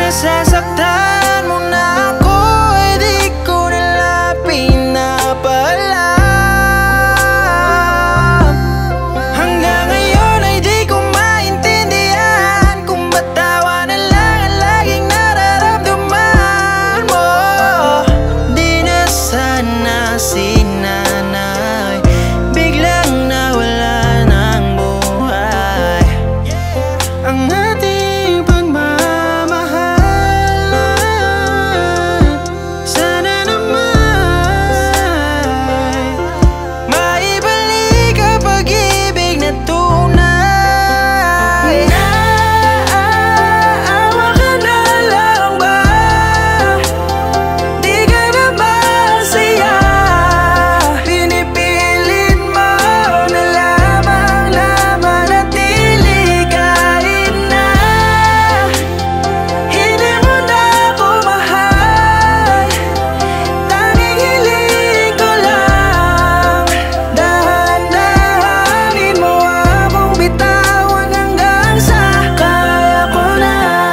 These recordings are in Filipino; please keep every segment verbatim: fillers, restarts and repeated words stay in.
nasasaktan mo na ako, eh di ko nila pinapalam. Hanggang ngayon ay di ko maintindihan kung ba't tawa na lang ang laging nararamdaman mo. Di na sana si nanay biglang nawala ng buhay. Ang ating pagmamahalan, sana naman maibalik ang pag-ibig na tunay. Naawa ka na lang ba? Di ka na masaya? Pinipilit mo na lamang na manatili kahit na hindi mo na ako mahal. Tanging hiling ko lang, dahan-dahanin mo akong bitawan hanggang sa kaya ko na.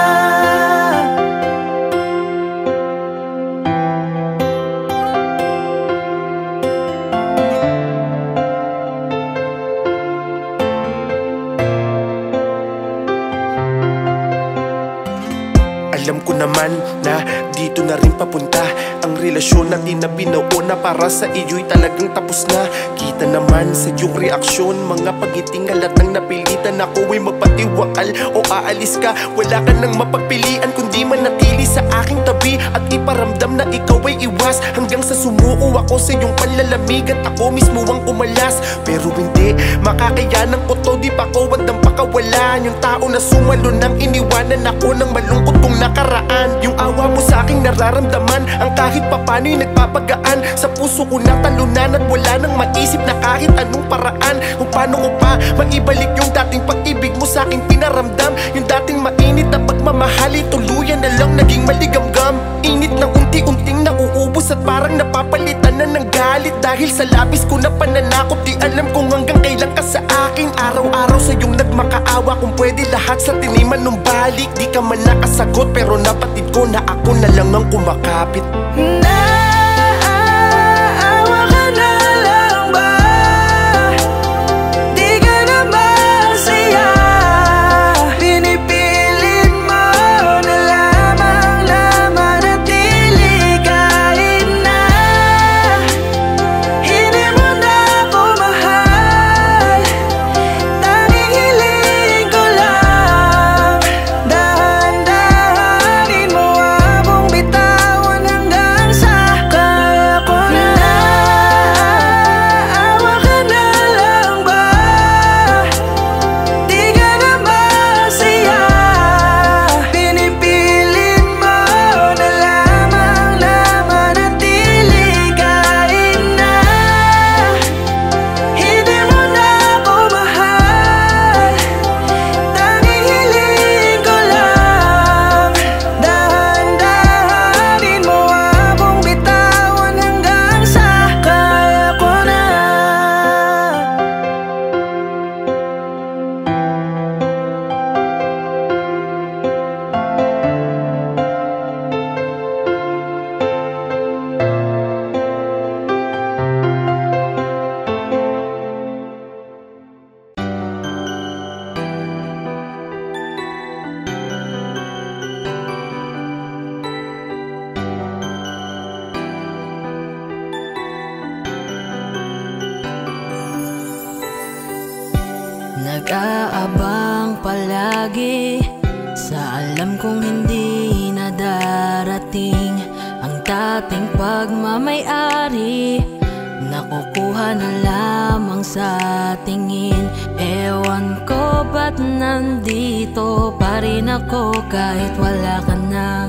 Alam ko naman na dito na rin papunta ang relasyon natin na binuuna para sa iyo'y talagang tapos na. Kita naman sa iyong reaksyon, mga pagiting halatang napilitan ako ay magpatiwakal o aalis ka. Wala ka nang mapagpilian kundi manatili sa aking tabi at iparamdam na ikaw ay iwas, hanggang sa sumuko ako sa iyong panlalamig at ako mismo ang umalas. Pero hindi makakayanan ko to, di pa ko wandang pakawalan yung tao na sumalo nang iniwanan ako ng malungkot kong nakaraan. Yung awa mo sa aking nararamdaman ang kahit papano'y nagpapagaan sa puso ko na talunan at wala nang maisip na kahit anong paraan kung paano ko pa maibalik yung dating pag-ibig mo sa aking pinaramdam. Yung dating mainit na pagmamahali tuluyan na lang naging maligamgam. Init na unti-unting nauubos at parang napapalitan na ng galit dahil sa labis ko na pananakot. Di alam kung hanggang kailan ka sa akin. Araw-araw sa iyong nagmakaawa, kung pwede lahat sa tiniman nung balik. Di ka man nakasagot pero napatid ko na ako na lang ang kumakapit. Naawa ka na lang ba? Di ka na masaya? Pinipilit mo na lamang na manatili kahit na hindi mo na ako mahal. Tanging hiling ko lang, dahan-dahanin mo akong bitawan hanggang sa kaya ko na. Naawa ka na lang ba? Di ka na masaya? Pinipilit mo na lamang na manatili kahit na hindi mo na ako mahal. Tanging hiling ko lang, dahan-dahanin mo akong bitawan hanggang sa kaya ko na. Nag-aabang palagi sa alam kong hindi na darating ang dating pagmamay-ari. Nakukuha na lamang sa tingin. Ewan ko ba't nandito pa rin ako kahit wala ka na.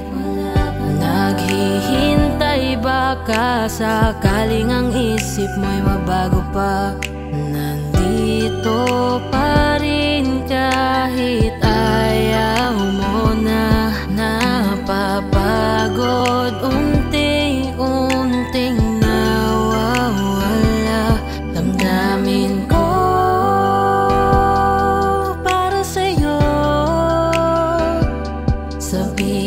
Naghihintay baka sakaling ang isip mo'y mabago pa. Nandito pa rin kahit ayaw mo na. Napapagod unti-unting nawawala. Damdamin ko para sa'yo. Sabi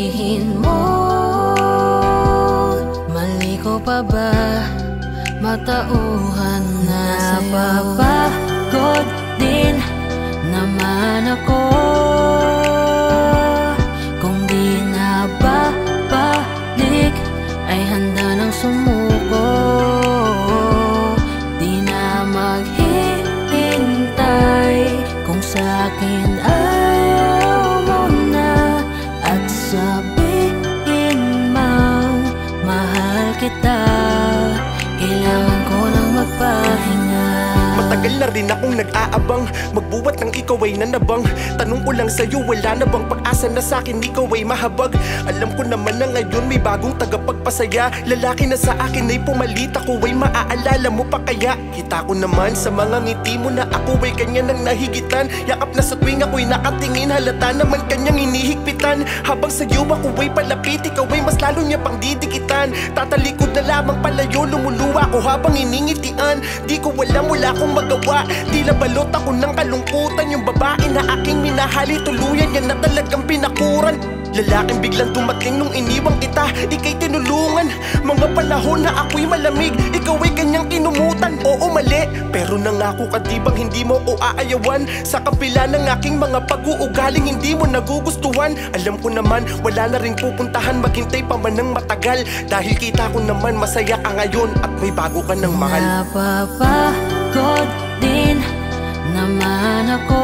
maghihintay kung sa'kin ayaw mo na, at sabihin mang mahal kita, kailangan ko lang magpahinga. Matagal na rin akong nag-aabang, magbuwat ng ikaw ay nanabang. Tanong ko lang sa'yo, wala na bang pag-asa na sa'kin ikaw ay mahabag? Alam ko naman na ngayon may bagong tagapagpasaya, lalaki na sa akin ay pumalit, ako ay maaalala mo pa kaya? Kita ko naman sa mga ngiti mo na ako ay kanya nang nahigitan. Yakap na sa tuwing ako'y nakatingin, halata naman kanyang inihigpitan. Habang sa'yo ako ay palapit, ikaw ay mas lalo niya pang didikitan. Tatalikod na lamang palayo, lumuluwa ko habang iningitian. Di ko alam, wala akong magawa, di nabalot ako ng kalungkutan. Yung babae na aking minahali, tuluyan yan na talagang pinakuran. Lalaking biglang dumating nung iniwang kita, ika'y tinulungan. Mga panahon na ako'y malamig, ikaw ay kanyang kinumutan. Oo, mali, pero nangako ka di bang hindi mo o aayawan? Sa kapila ng aking mga pag-uugaling hindi mo nagugustuhan. Alam ko naman, wala na rin pupuntahan, maghintay pa man ng matagal. Dahil kita ko naman masaya ka ngayon at may bago ka ng mahal. Napapagod din naman ako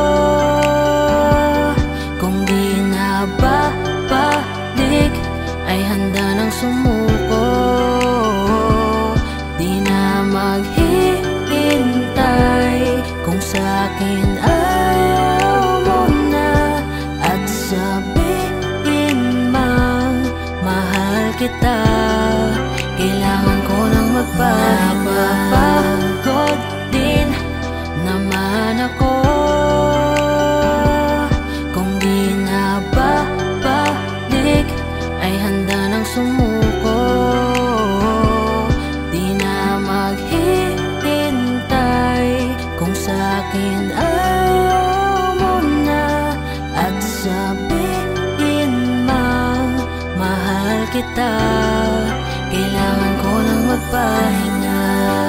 kung di na babalik, ay handa nang sumuko. Di na maghihintay kung sa'kin ayaw mo na, at sabihin mang mahal kita, kailangan ko nang magpahinga. Napapagod din naman ako kung di na babalik, ay handa nang sumuko. Di na maghihintay kung sa'kin ayaw mo na, at sabihin mang mahal kita, kailangan ko nang magpahinga.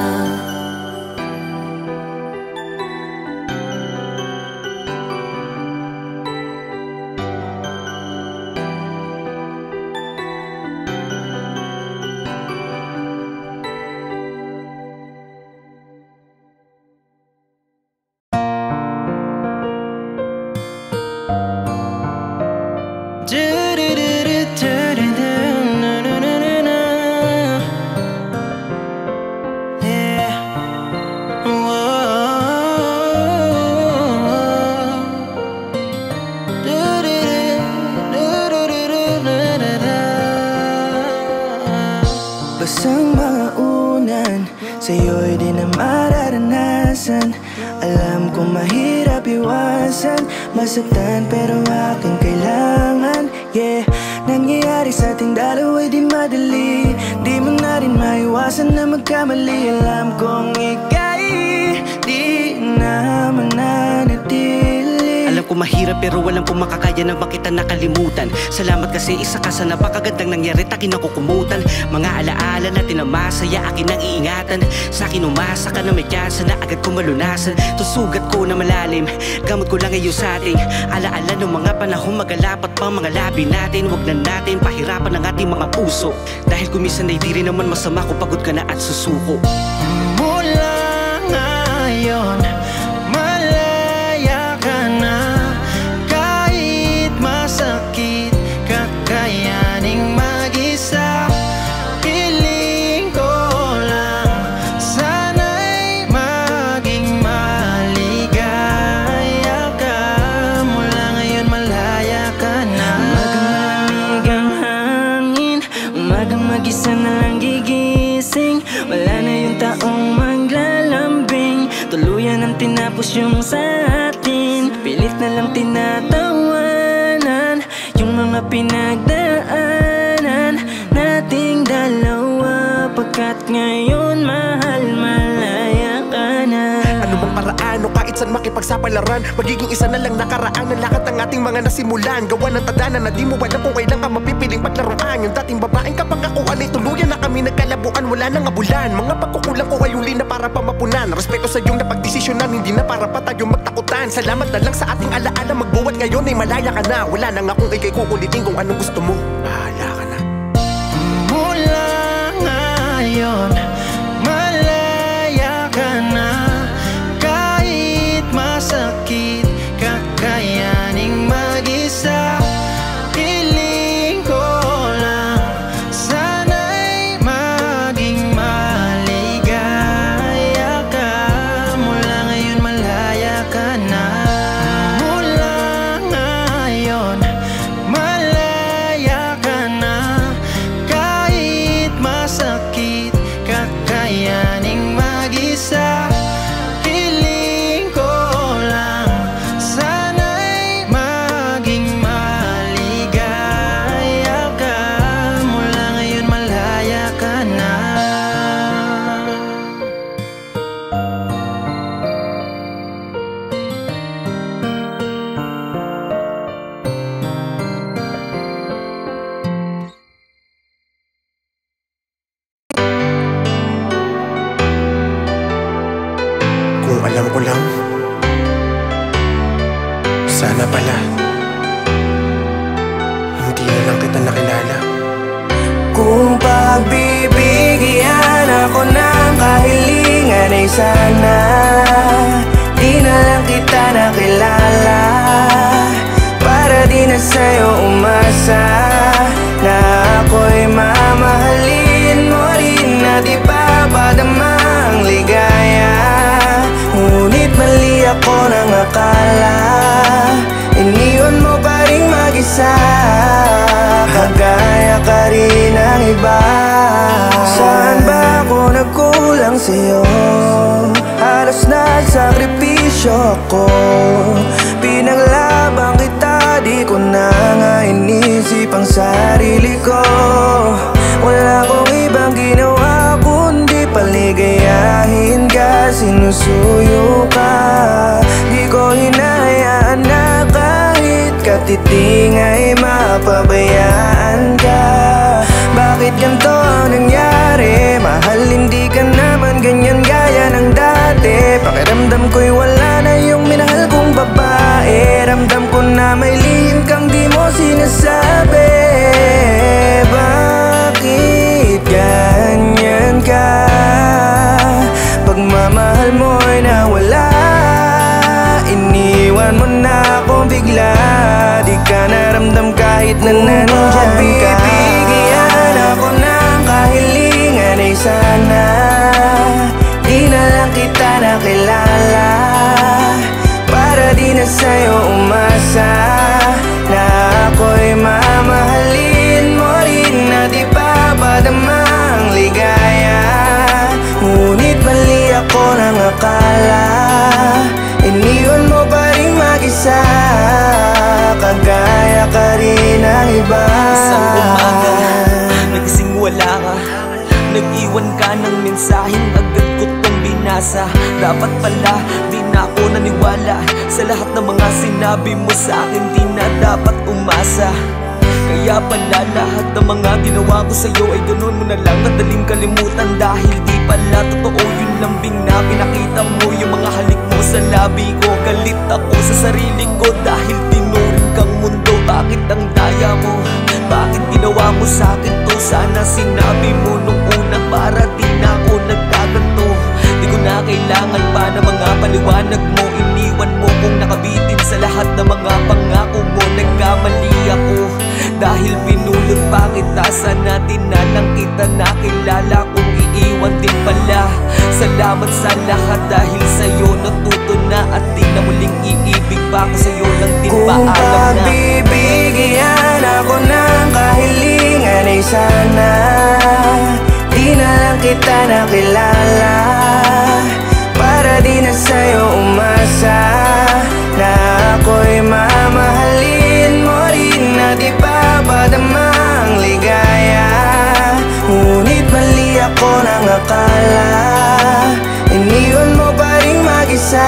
Basang mga unan, sa'yo'y di na mararanasan. Alam ko mahirap iwasan, masaktan pero aking kailangan. Yeah, nangyayari sa ating dalawa'y di madali, di mo na rin maiwasan na magkamali. Alam kong ika'y di na mananatili. Alam ko mahirap pero walang kung makakaya na makita nakalimutan. Salamat kasi isa ka sa napakagandang nangyari, takin ako kumutan. Mga alaala na tinamasaya, akin ang iingatan. Sa'kin umasa ka na may tsansa na agad ko malunasan. Tusugat ko na malalim, gamot ko lang ngayon sa ating alaala ng mga panahon magalapat pang mga labi natin. Huwag na natin pahirapan ang ating mga puso, dahil kumisan ay di rin naman masama kung pagod ka na at susuko. Mula ngayon malaya ka na, kahit masakit kakayaning mag-isa. Piling ko lang sana'y maging maligaya ka. Mula ngayon malaya ka na. Umagang malamig ang hangin, umagang mag-isa na lang gigising. Wala na yung taong maglalambing, tuluyan ang tinapos yung sa atin. Pilit na lang tinatawanan yung mga pinagdaanan nating dalawa, pagkat ngayon mahal malaya ka na. Ano bang paraan o kahit saan makipagsapalaran, magiging isa na lang nakaraan ng lahat ng ating mga nasimulan. Gawa ng tadhana na di mo alam kung kailan ka mapipiling paglaruan. Yung dating babaeng kapag ako ay tuluyan na kami nagkalabuan, wala nang abulan. Mga pagkukulang ko ay uli na para pamapunan. Respeto sa iyong napagdesisyonan, hindi na para pa tayo magtakutan. Salamat na lang sa ating alaala, magbuwat ngayon ay malaya ka na. Wala nang akong ikay kukulitin kung anong gusto mo, bahala ka na. Mula ngayon malaya ka na, Ang alam ko lang, sana pala hindi na lang kita nakilala. Kung pagbibigyan ako ng kahilingan ay sana di na lang kita nakilala, para di na sa'yo umasa na ako'y mamahalin mo rin at ipapadama ang ligaya. Ngunit mali ako ng akala, iniwan mo pa rin mag-isa, kagaya ka rin ng iba. Saan ba ako nagkulang sa'yo? Halos nagsakripisyo ako, pinaglabang kita, di ko na nga inisip ang sarili ko. Wala akong ibang ginawa kundi paligayahin ka, sinusuyo ka. Di ko hinahayaan na kahit katiting ay mapabayaan ka. Bakit ganito ang nangyari? Mahal, hindi ka naman ganyan gaya ng dati. Pakiramdam ko'y wala na yung minahal kong babae. Ramdam ko na may lihim kang di mo sinasabi. Bakit ganyan ka? Pagmamahal mo'y nawala, iniwan mo na akong bigla. Di ka naramdam kahit na nandyan ka. Bibigyan ako ng kahilingan ay sana di na lang kita nakilala, para di na sa'yo umasa na ako'y mamahalin mo rin at ipapadama ang ligaya. Ngunit mali ako ng akala, iniwan mo pa rin mag-isa, kagaya ka rin ng iba. Isang umaga, nagising wala ka, nag-iwan ka ng mensaheng agad ko tong binasa. Dapat pala di na ako naniwala sa lahat ng mga sinabi mo sa akin, di na dapat umasa. Kaya pala lahat ng mga ginawa ko sa'yo ay ganun mo na lang madaling kalimutan. Dahil di pala totoo yung lambing na pinakita mo, yung mga halik mo sa labi ko. Galit ako sa sarili ko dahil tinuring kang mundo. Bakit ang daya mo? Bakit ginawa mo sa'kin to? Sana sinabi mo nung una para di na ako nagkaganto. Di ko na kailangan pa ng mga paliwanag mo. Iniwan mo kong nakabitin sa lahat ng mga pangako mo. Nagkamali ako dahil pinulot pa kita. Sana di na lang kita nakilala kung iiwan din pala. Salamat sa lahat dahil sa'yo natuto na at di na muling iibig pa ako sa'yo lang din paalam na. Kung pagbibigyan ako ng kahilingan ay sana di na lang kita nakilala, para di na sa'yo umasa na ako'y mamahalin mo rin at ipapadama ang ligaya. Ngunit mali ako ng akala, iniwan mo pa rin mag-isa,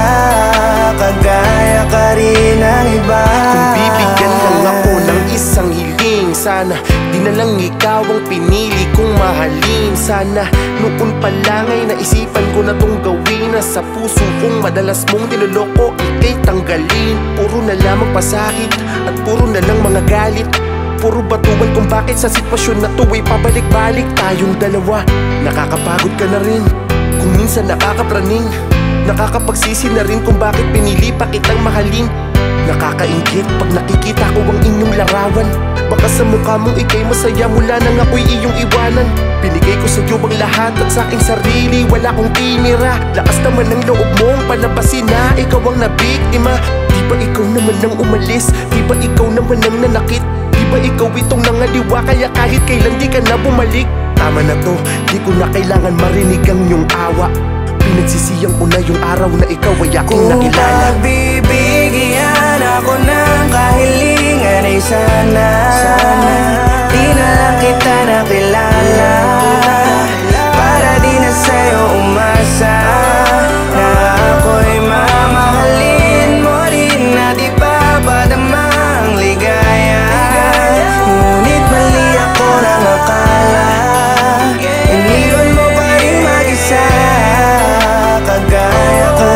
kagaya ka rin ng iba. Kung bibigyan lang ako ng isang hiling, sana di na lang ikaw ang pinili kong mahalin. Sana noon pa lang ay naisipan ko na tong gawin, na sa puso kong madalas mong niloloko ika'y tanggalin. Puro na lamang pasakit at puro na lang mga galit, puro batuan kung bakit sa sitwasyon na to ay pabalik-balik tayong dalawa. Nakakapagod ka na rin, kung minsan nakakapraning, nakakapagsisi na rin kung bakit pinili pa kitang mahalin. Nakakaingit pag nakikita ko ang inyong larawan, baka sa mukha mong ika'y masaya mula nang ako'y iyong iwanan. Binigay ko sa'yo ang lahat at sa aking sarili wala kong tinira. Lakas naman ng loob mong palabasin na ikaw ang nabiktima. Di ba ikaw naman ang umalis? Di ba ikaw naman ang nanakit? Di ba ikaw itong nangaliwa kaya kahit kailan di ka na bumalik? Tama na to, di ko na kailangan marinig ang iyong awa. Pinagsisiyang ko na yung araw na ikaw ay aking nakilala. Kung pagbibigyan ako ng kahilingan ay sana di na lang kita nakilala, para di na sa'yo umasa na ako'y mamahalin mo rin at ipapadama ang ligaya. Ngunit mali ako ng akala, iniwan mo pa rin mag-isa, kagaya ko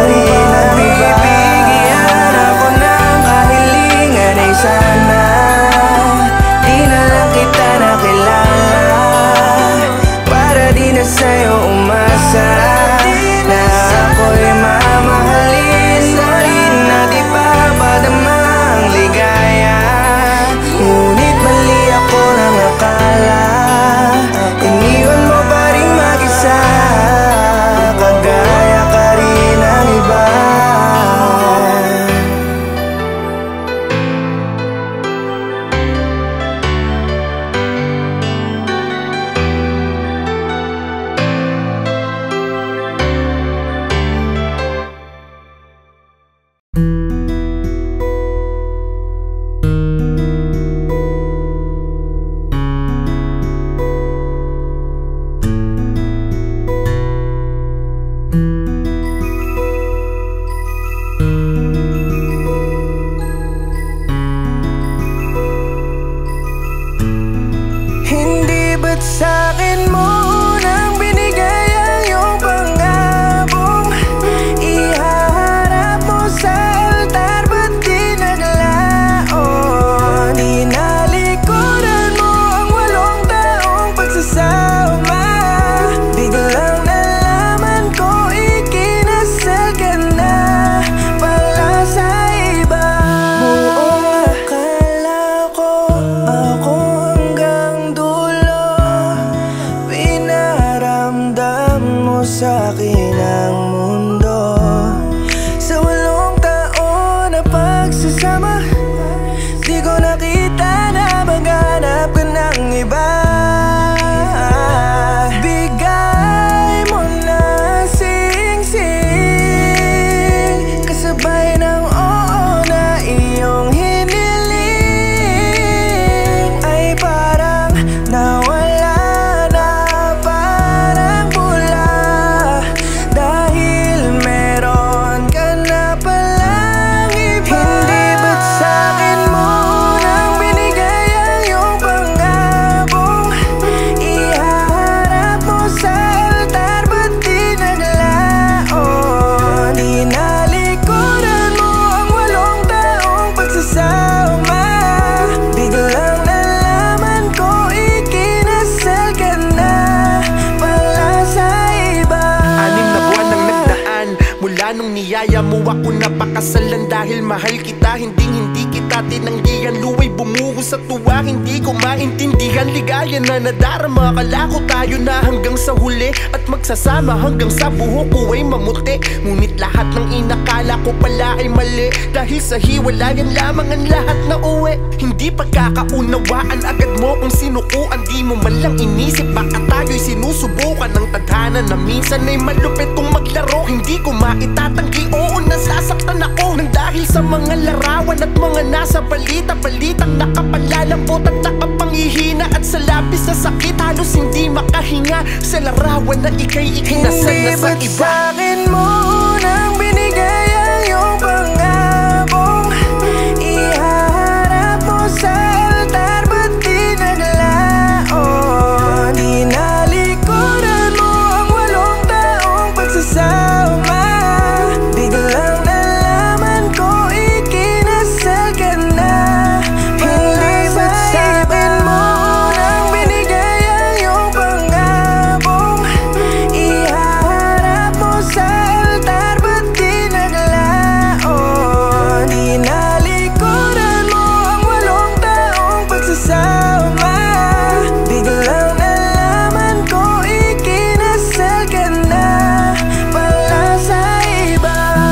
simula nung niyaya mo ako napakasalan. Dahil mahal kita, hindi hindi kita tinanggihan. Luway bumuho sa tuwa, hindi ko maintindihan. Ligaya na nadarama, akala ko tayo na hanggang sa huli at magsasama hanggang sa buhok ko ay mamuti. Ngunit lahat ng inakala ko pala ay mali, dahil sa hiwalayan lamang ang lahat na uwi. Hindi pagkakaunawaan agad mo kung sinukuan. Di mo man lang inisip baka tayo'y sinusubukan ng tadhana na minsan ay malupit kong maglaro. Hindi ko maitatanggi, oo nasasaktan ako nang dahil sa mga larawan at mga nasa balita. Balitang nakapalalambot at nakapangihina, at sa lapis sa sakit halos hindi makahinga. Sa larawan na ika'y ikinasal na sa Hindi iba. ba't sa'kin mo nang binigay ang iyong pangakong ihaharap mo sa altar, ba't di naglaon? Tinalikuran mo ang walong taong pagsasama. Biglang nalaman ko ikinasal ka na. Hindi ba't sa'kin mo nang binigay ang iyong pangakong ihaharap mo sa altar, ba't di naglaon? Tinalikuran mo ang walong taong pagsasama. Biglang nalaman ko ikinasal ka na pala sa iba.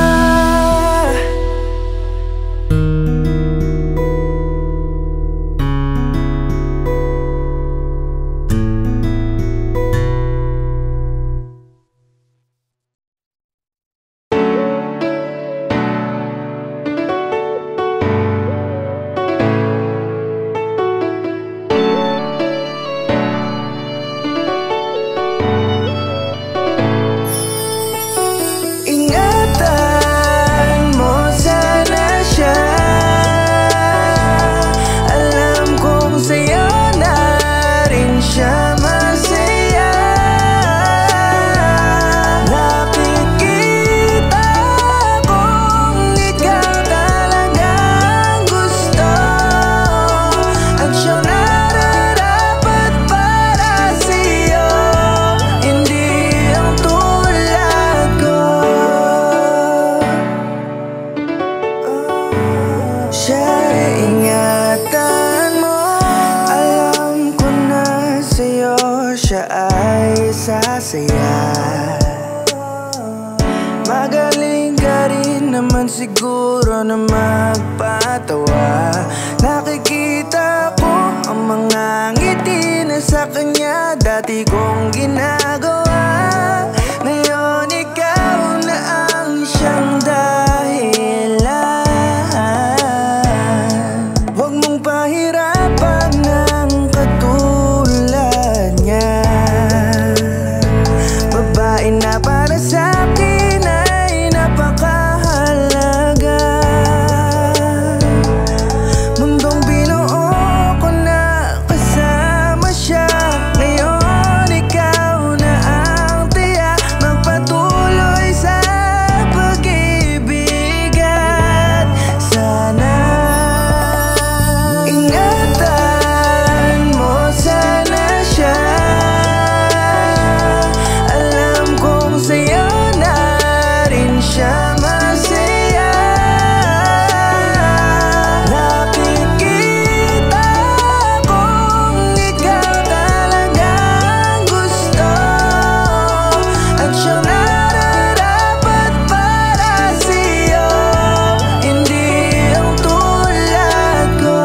Ingatan mo sana siya. Alam kong sa'yo na rin siya masaya. Nakikita kong ikaw talagang gusto, at siyang nararapat para sa'yo, hindi ang tulad ko. Siya, ingatan mo. Alam ko na sa'yo siya ay sasaya. Magaling ka rin naman siguro na magpatawa. Nakikita ko ang mga ngiti na sa kanya dati kong ginagawa. Ngayon ikaw na ang siyang dahilan. Huwag mong pahirapan ng katulad niya. Babae na para sa akin ay napakahalaga. Mundong binuo ko na kasama siya. Ngayon ikaw na ang tiyak magpatuloy sa pag-ibig. At sana ingatan mo sana siya. Alam kong sa'yo na rin siya masaya. Nakikita kong ikaw talagang gusto, at siyang nararapat para sa'yo, hindi ang tulad ko.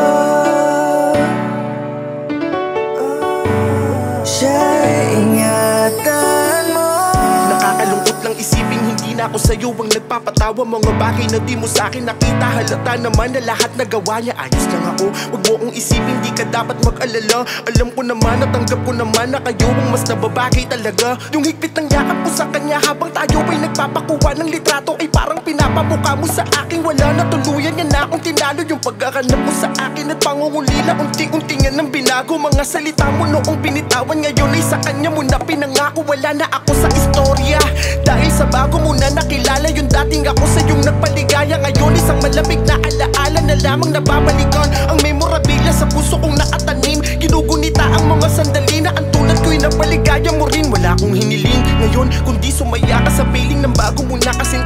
Siya, ingatan mo. Nakakalungkot lang isipin hindi na ako sa'yo ang nagpapatawa. Mga bagay na di mo sa'kin nakita, halata naman na lahat na gawa niya. Ayos lang ako, wag mo kong isipin, di ka dapat mag-alala. Alam ko naman, natanggap ko naman na kayo ang mas nababagay talaga. Yung higpit ng yakap ko sa kanya habang tayo ay nagpapakuha ng litrato ay parang pinapamukha mo sa akin. Wala na tuluyan niya na akong tinalo. Yung pagkakanap mo sa akin at pangungulila, unti-unti nga nang binago. Mga salita mo noong binitawan, ngayon ay sa kanya mo na pinangako. Wala na ako sa istorya dahil sa bago mo na nakilala. Yung dating ako sa yung nagpaligaya, ngayon isang malamig na alaala na lamang nababalikan. Ang memorabilia sa puso kong nakatanim, ginugunita ang mga sandali na ang tulad ko'y napaligaya mo rin. Wala akong hiniling ngayon kundi sumaya ka sa piling ng bago mo na kasi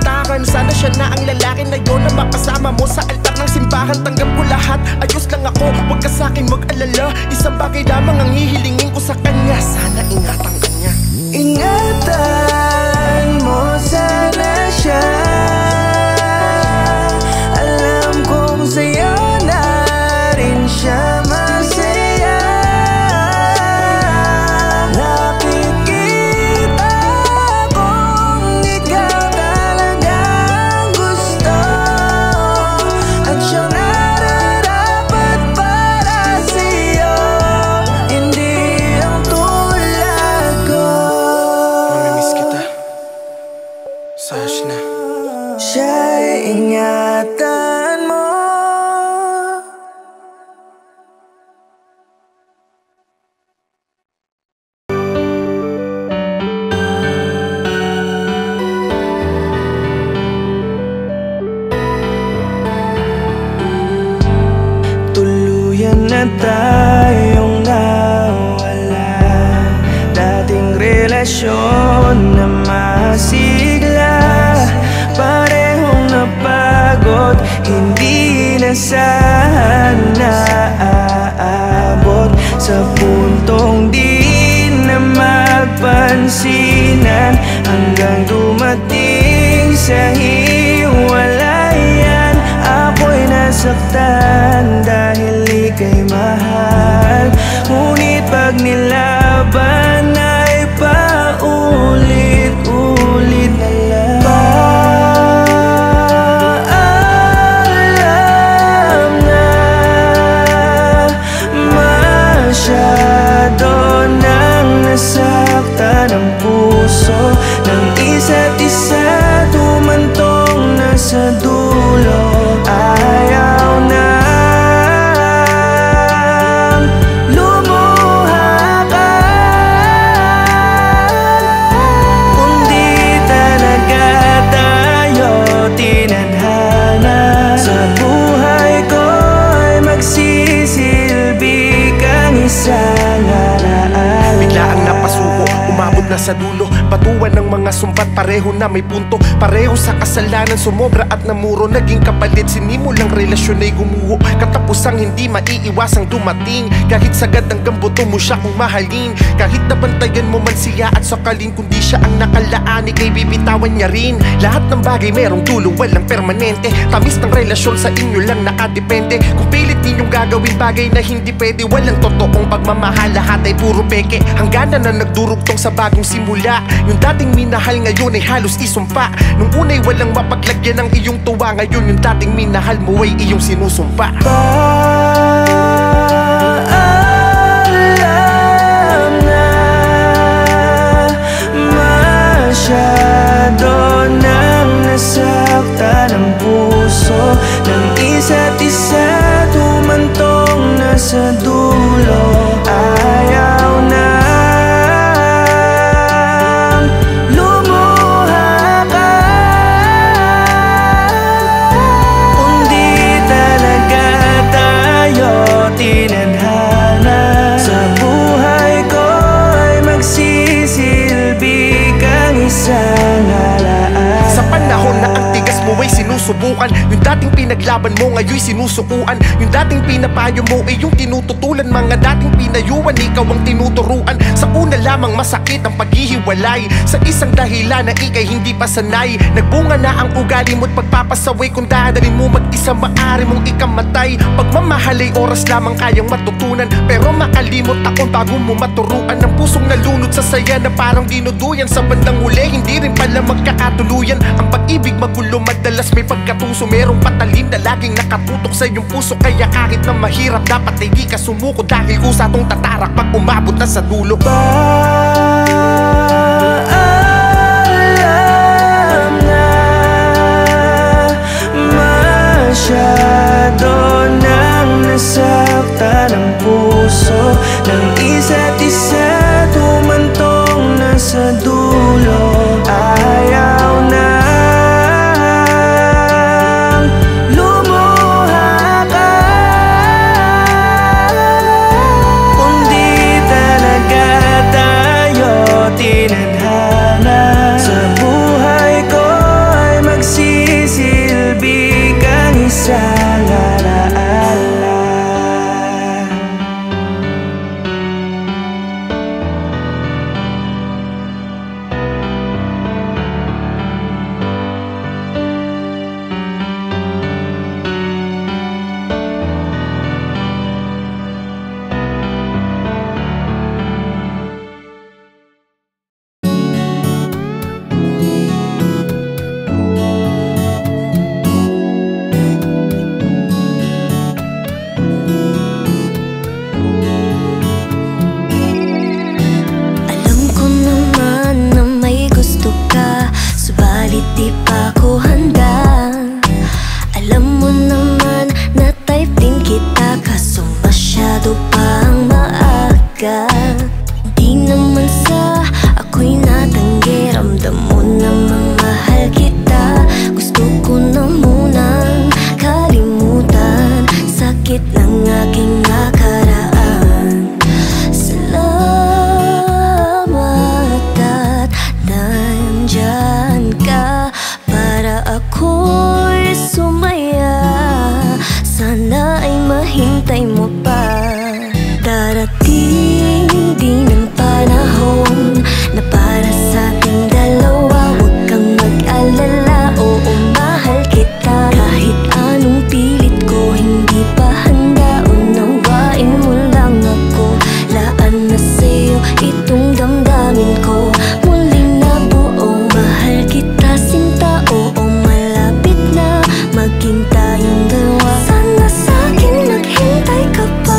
Sash na. Siya'y ingatan mo. Tuluyan na tayong nawala, dating relasyon na masigla, parehong napagod, hindi na sana aabot sa puntong di na magpansinan, hanggang dumating sa hiwalayan. Ako'y nasaktan dahil ika'y mahal, ngunit pag nilaban ay paulit-ulit na lang. Paalam na, masyado nang nasaktan ang puso ng isa't isa, tumantong na sa dulo. Ayaw na lumuha ka, kundi talaga tayo tinadhana. Sa buhay ko ay magsisilbi kang isang alaala. Bigla ang napasuko, umabot na sa dulo, batuan ng mga sumbat, pareho na may punto, pareho sa kasalanan, sumobra at namuro, naging kapalit, sinimulang relasyon ay gumuho, katapusang hindi maiiwasang dumating, kahit sagad ang gambuto mo siya kung mahalin, kahit nabantayan mo man siya at sakalin, kundi siya ang nakalaan, ika'y bibitawan niya rin. Lahat ng bagay merong dulo, walang permanente, tamis ng relasyon sa inyo lang nakadepende. Kung pilit ninyong gagawin bagay na hindi pwede, walang totoong pagmamahal, lahat ay puro peke, hangganan na nagdurugtong sa bagong simula. Yung dating minahal ngayon ay halos isumpa, nung una'y walang mapaglagyan ng iyong tuwa, ngayon yung dating minahal mo ay iyong sinusumpa. Paalam na, masyado nang nasaktan ang puso ng isa't isa, tumantong na sa dulo. Ayaw na lumuha ka, kundi talaga tayo tinadhana. Sa buhay ko ay magsisilbi kang isang alaala. Sa panahon na ang tigas mo ay sinusubukan, yung dating pinaglaban mo ngayon'y sinusukuan, yung dating pinapayo mo ay yung tinututulan, mga dating pinayuan ikaw ang tinuturuan. Sa una lamang masakit ang paghihiwalay, sa isang dahilan na ika'y hindi pa sanay, nagbunga na ang ugali mo't pagpapasaway, kung dadalhin mo mag-isa maaari mong ikamatay. Pagmamahal ay oras lamang kayang matutunan, pero makalimot taon bago mo maturuan. Ang pusong nalunod sa saya na parang dinuduyan, sa bandang huli hindi rin pala magkakatuluyan. Ang pag-ibig magulo, madalas may pagkatuso, merong patalim na laging nakatutok sa iyong puso, kaya kahit na mahirap dapat ay di ka sumuko, dahil kusa tong tatarak pag umabot na sa dulo. Paalam na, masyado nang nasaktan ang puso ng isa't isa, tumantong na sa dulo. Ayaw na lumuha ka, kundi talaga tayo tinadhana. Sa buhay ko ay magsisilbi kang isang alaala. di pa ako handa. Alam mo naman na type din kita, kaso masyado pang maaga. Di naman sa ako'y natanggi, ramdam mo namang mahal kita. Gusto ko na munang kalimutan sakit ng aking nakaraan. Salamat at nandyan ka para ako'y sumaya. Sana ay mahintay mo pa. Darating din ang panahon na para sa ating dalawa. Huwag kang mag-alala, oo mahal kita. Kahit anong pilit ko, hindi pa handa. Unawain mo lang ako, laan na sa'yo itong damdamin ko. Muling nabuo, mahal kita sinta, oo malapit na maging tayong dalawa. Sana sa'kin maghintay ka pa.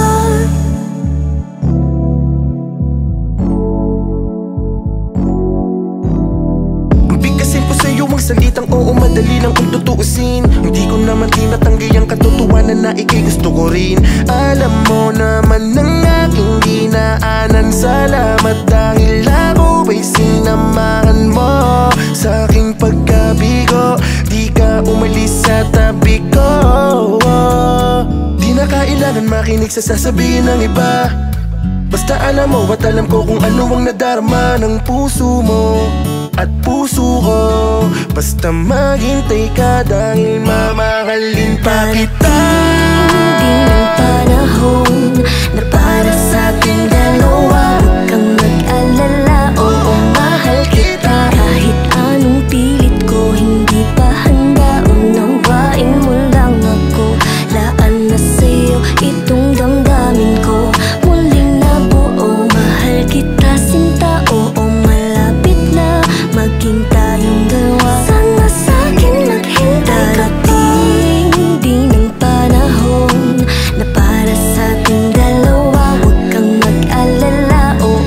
Salitang oo, madali lang kung tutuusin. Hindi ko naman tinatanggi ang katotohanan na ikay gusto ko rin. Alam mo naman ng aking dinaanan. Salamat dahil ako ay sinamahan mo sa aking pagkabigo. Di ka umalis sa tabi ko. Di na kailangan makinig sa sasabihin ng iba. Basta alam mo at alam ko kung ano ang nadarama ng puso mo at puso ko. Basta maghintay ka dahil mamahalin pa kita. Din ang panahon na para sa ating dalawa. Huwag kang mag-alala, oo mahal kita. Kahit anong pilit ko, hindi pa handa. Unawain mo lang ako, laan na sa'yo itong damdamin ko. Muling nabuo, mahal kita sinta, oo malapit na maging tayong dalawa. Sana sa'kin maghintay ka pa. Darating din ang panahon na para sa ating dalawa. Huwag kang mag-alala, oo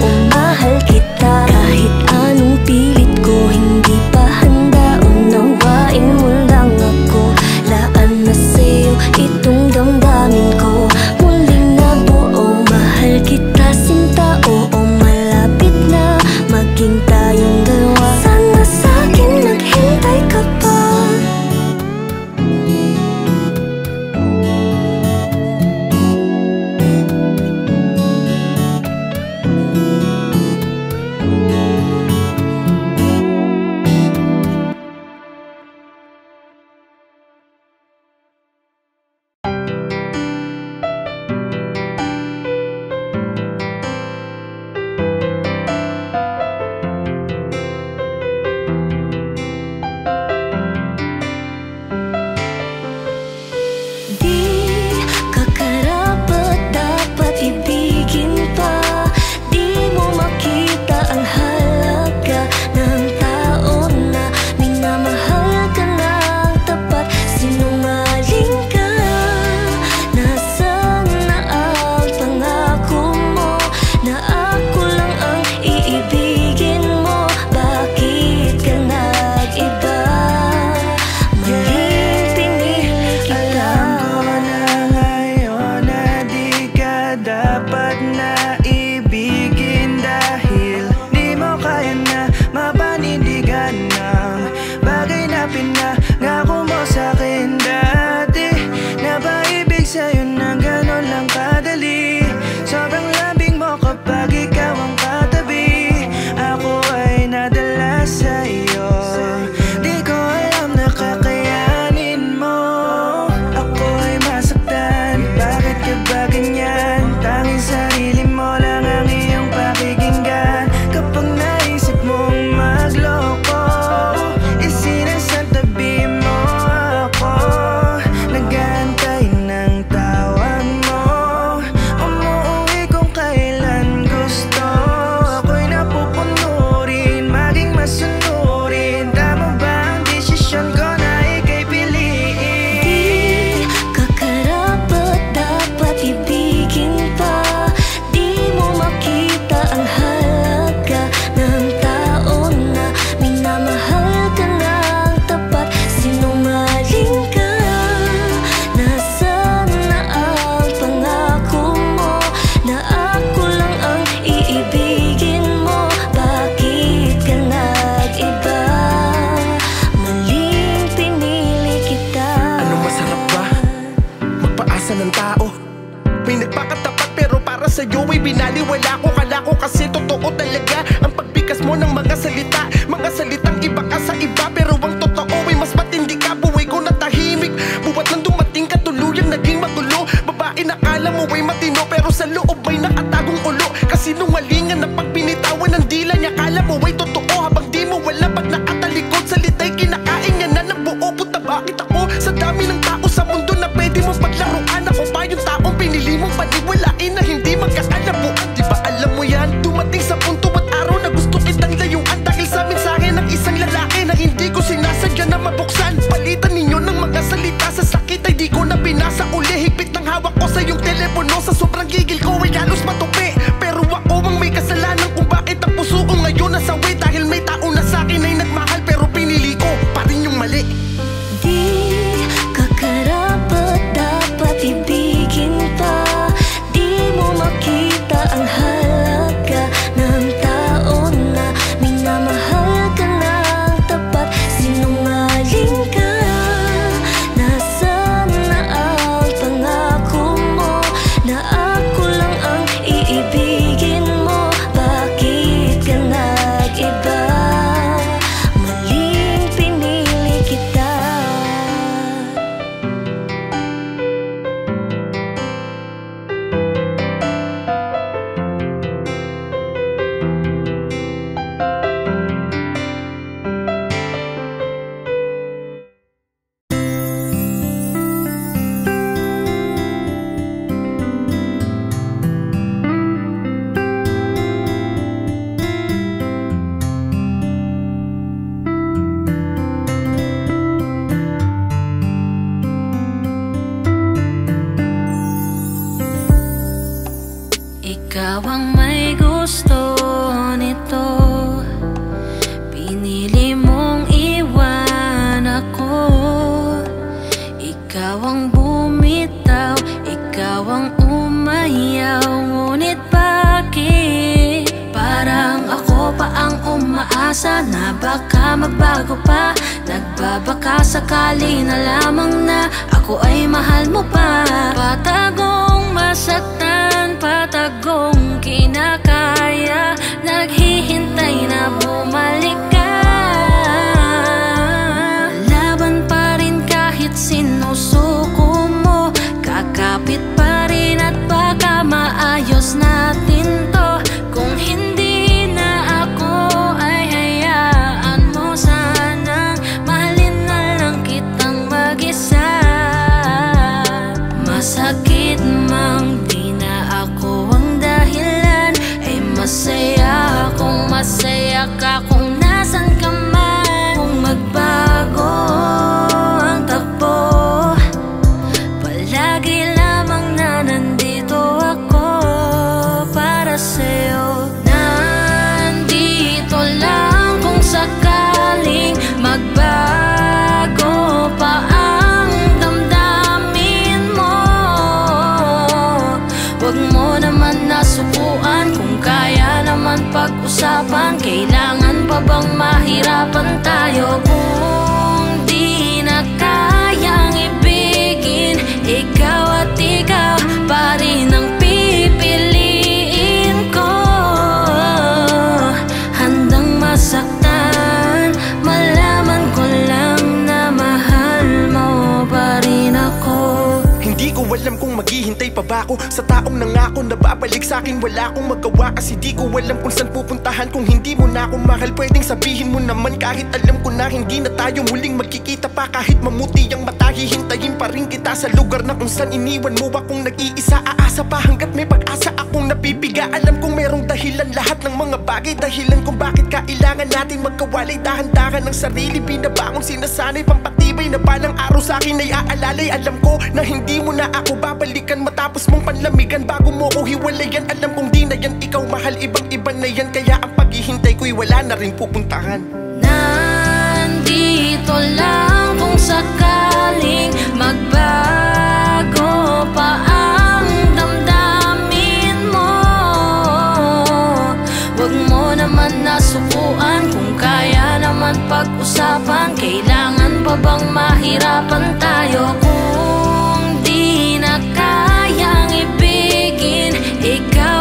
sa'yo ay binaliwala ko. Kala ko kasi totoo talaga ang pagbigas mo ng mga salita. Mga salitang iba ka sa iba, pero ang totoo ay mas matindi ka. Buhay ko na tahimik, buwat nang dumating ka tuluyang naging magulo. Babae na kala mo ay matino, pero sa loob may nakatagong ulo. Kasinungalingan na pag binitawan ng dila niya, kala mo ay totoo habang di mo wala. Pag nakatalikod, salita'y kinakain niya na ng buo. Puta, bakit ako sa dami ng tao sa mundo na pwede mong paglaruan? Ako pa yung taong pinili mong paniwalain na hindi magkakalabuan. Di ba alam mo yan? Dumating sa punto at araw na gusto kitang layuan dahil sa mensahe ng isang lalaki na hindi ko sinasadya na mabuksan. Palitan ninyo ng mga salita sa sakit ay di ko na binasa uli. Higpit ng hawak ko sa iyong telepono, sa sobrang gigil ko ay halos matupi. Pero ako ang may kasalanan kung bakit ang puso ko ngayon nasawi. Dahil may tao na sa akin ay nagmahal, pero pinili ko pa rin yung mali. Di ka karapat dapat ibigin pa. Di mo makita ang halaga ng tao na minamahal ka ng tapat. Sinungaling ka, nasaan na ang pangako mo na ako lang ang iibigin mo? Bakit ka nag-iba? Maling pinili kita. Ikaw ang may gusto nito, pinili mong iwan ako. Ikaw ang bumitaw, ikaw ang umayaw. Ngunit bakit parang ako pa ang umaasa na baka magbago pa? Nagbabaka sakali na lamang na ako ay mahal mo pa. Patagong masaktan, patagong kinakaya, naghihintay na bumalik ka. Laban pa rin kahit sinusuko mo, kakapit pa rin at baka maayos natin to. Kung hindi na ako ay hayaan mo sanang mahalin na lang kitang mag-isa. Masakit mang di na ako ang dahilan, ay masaya kung masaya ka kung nasan ka man. Kung magbago ang takbo, palagi lamang na nandito ako para sa'yo. Nandito lang kung sakaling magbago pa ang damdamin mo. Huwag mo naman nasubuan kung kaya naman pag-usapan. Kailangan pa bang mahirapan tayo? Kung di na kayang ibigin, ikaw at ikaw pa rin ang pipiliin ko. Handang masaktan, malaman ko lang na mahal mo pa rin ako. Hindi ko alam kung maghihintay pa ba ako sa taong nangako na babalik sa'kin. Wala akong magawa kasi di ko alam kung saan pupuntahan. Kung hindi mo na ako mahal, pwedeng sabihin mo naman. Kahit alam ko na hindi na tayo muling magkikita pa. Kahit mamuti ang mata, hihintayin pa rin kita sa lugar na kung saan iniwan mo akong nag-iisa. Aasa pa hanggat may pag-asa akong napipiga. Alam kong merong dahilan lahat ng mga bagay, dahilan kung bakit kailangan natin magkawalay. Dahan-dahan ng sarili, binabangon, sinasanay, pampatibay na balang araw sa'kin ay aalalay. Alam ko na hindi mo na ako babalikan matapos mong panlamigan. Bago mo ko hiwalayan, alam kong di na yan ikaw mahal, ibang-iba na yan. Kaya ang paghihintay ko'y wala na rin pupuntahan. Nandito lang kung sakaling magbago pa ang damdamin mo. Huwag mo naman nasubuan kung kaya naman pag-usapan. Kailangan pa bang mahirapan tayo? Kung di na kayang ibigin, ikaw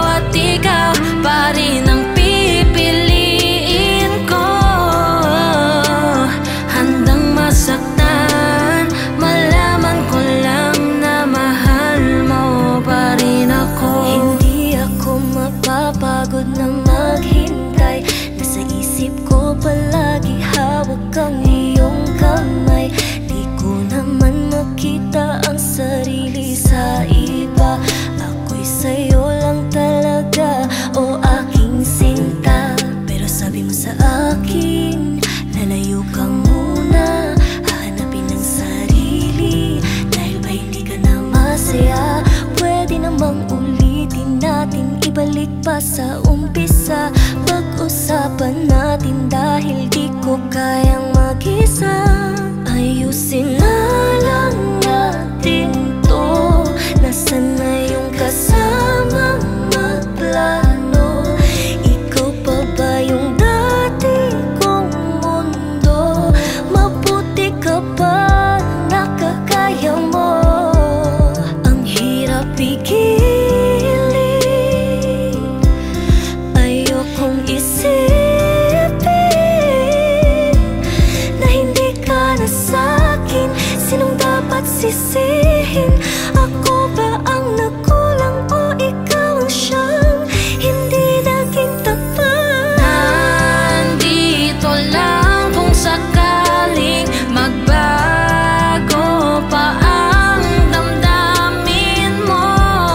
sisihin? Ako ba ang nakulang o ikaw ang siyang hindi naging tapat? Nandito lang kung sakaling magbago pa ang damdamin mo.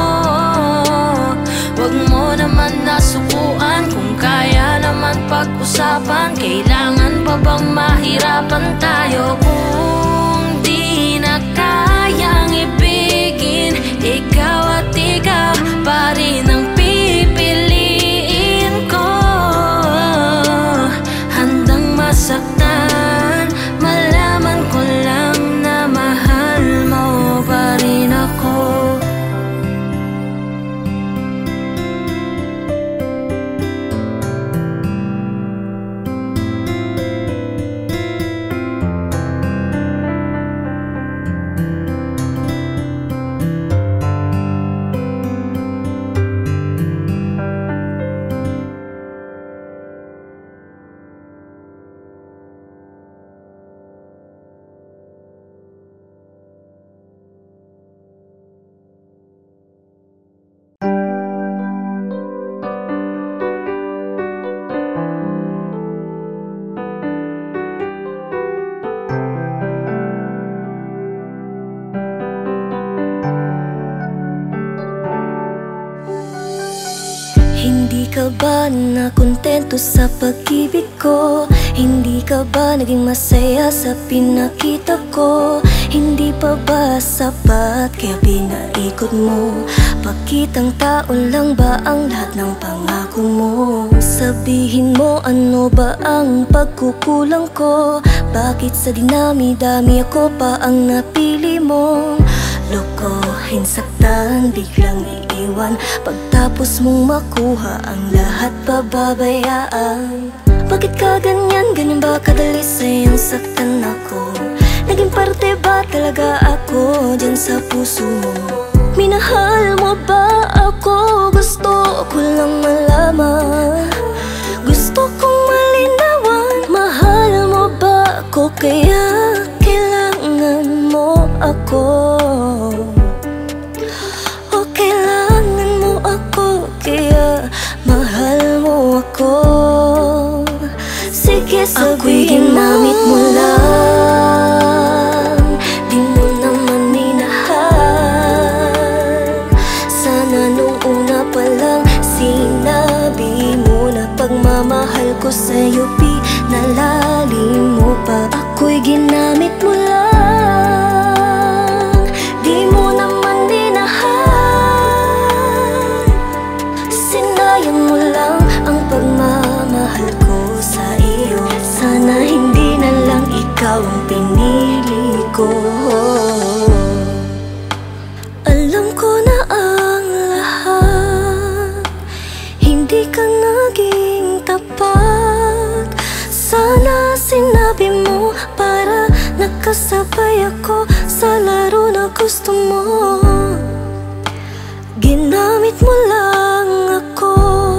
Huwag mo naman nasukuan kung kaya naman pag-usapan. Kailangan pa bang mahirapan tayo? Kung di na kayang ibigin, ikaw at ikaw pa rin ang pipiliin ko. Handang masaktan, malaman ko lang na mahal mo pa rin ako. Hindi ka ba nakontento sa pag-ibig ko? Hindi ka ba naging masaya sa pinakita ko? Hindi pa ba sapat kaya pinaikot mo? Pakitang tao lang ba ang lahat ng pangako mo? Sabihin mo ano ba ang pagkukulang ko? Bakit sa dinami-dami ako pa ang napili mo? Lokohin, saktan, biglang iiwan. Pagtapos mong makuha ang lahat pababayaan. Bakit ka ganyan? Ganyan ba kadali sa'yong saktan ako? Naging parte ba talaga ako dyan sa puso mo? Minahal mo ba ako? Gusto ko lang malaman. Gusto kong malinawan. Mahal mo ba ako? Kaya kailangan mo ako. O kailangan mo ako, kaya mahal mo ako. Sige, Ako'y sabihin mo. ginamit mo lang, di mo naman minahal. Sana nung una pa lang sinabi mo na pagmamahal ko sa'yo pinalalim mo pa. Ako'y ginamit mo lang, di mo naman minahal. Sinayang mo lang ang pagmamahal ko sa iyo. Sana hindi na lang ikaw ang pinili ko. Alam ko na ang lahat, hindi ka naging tapat. Sana sinabi mo para nakasabay ako sa laro na gusto mo. Ginamit mo lang ako,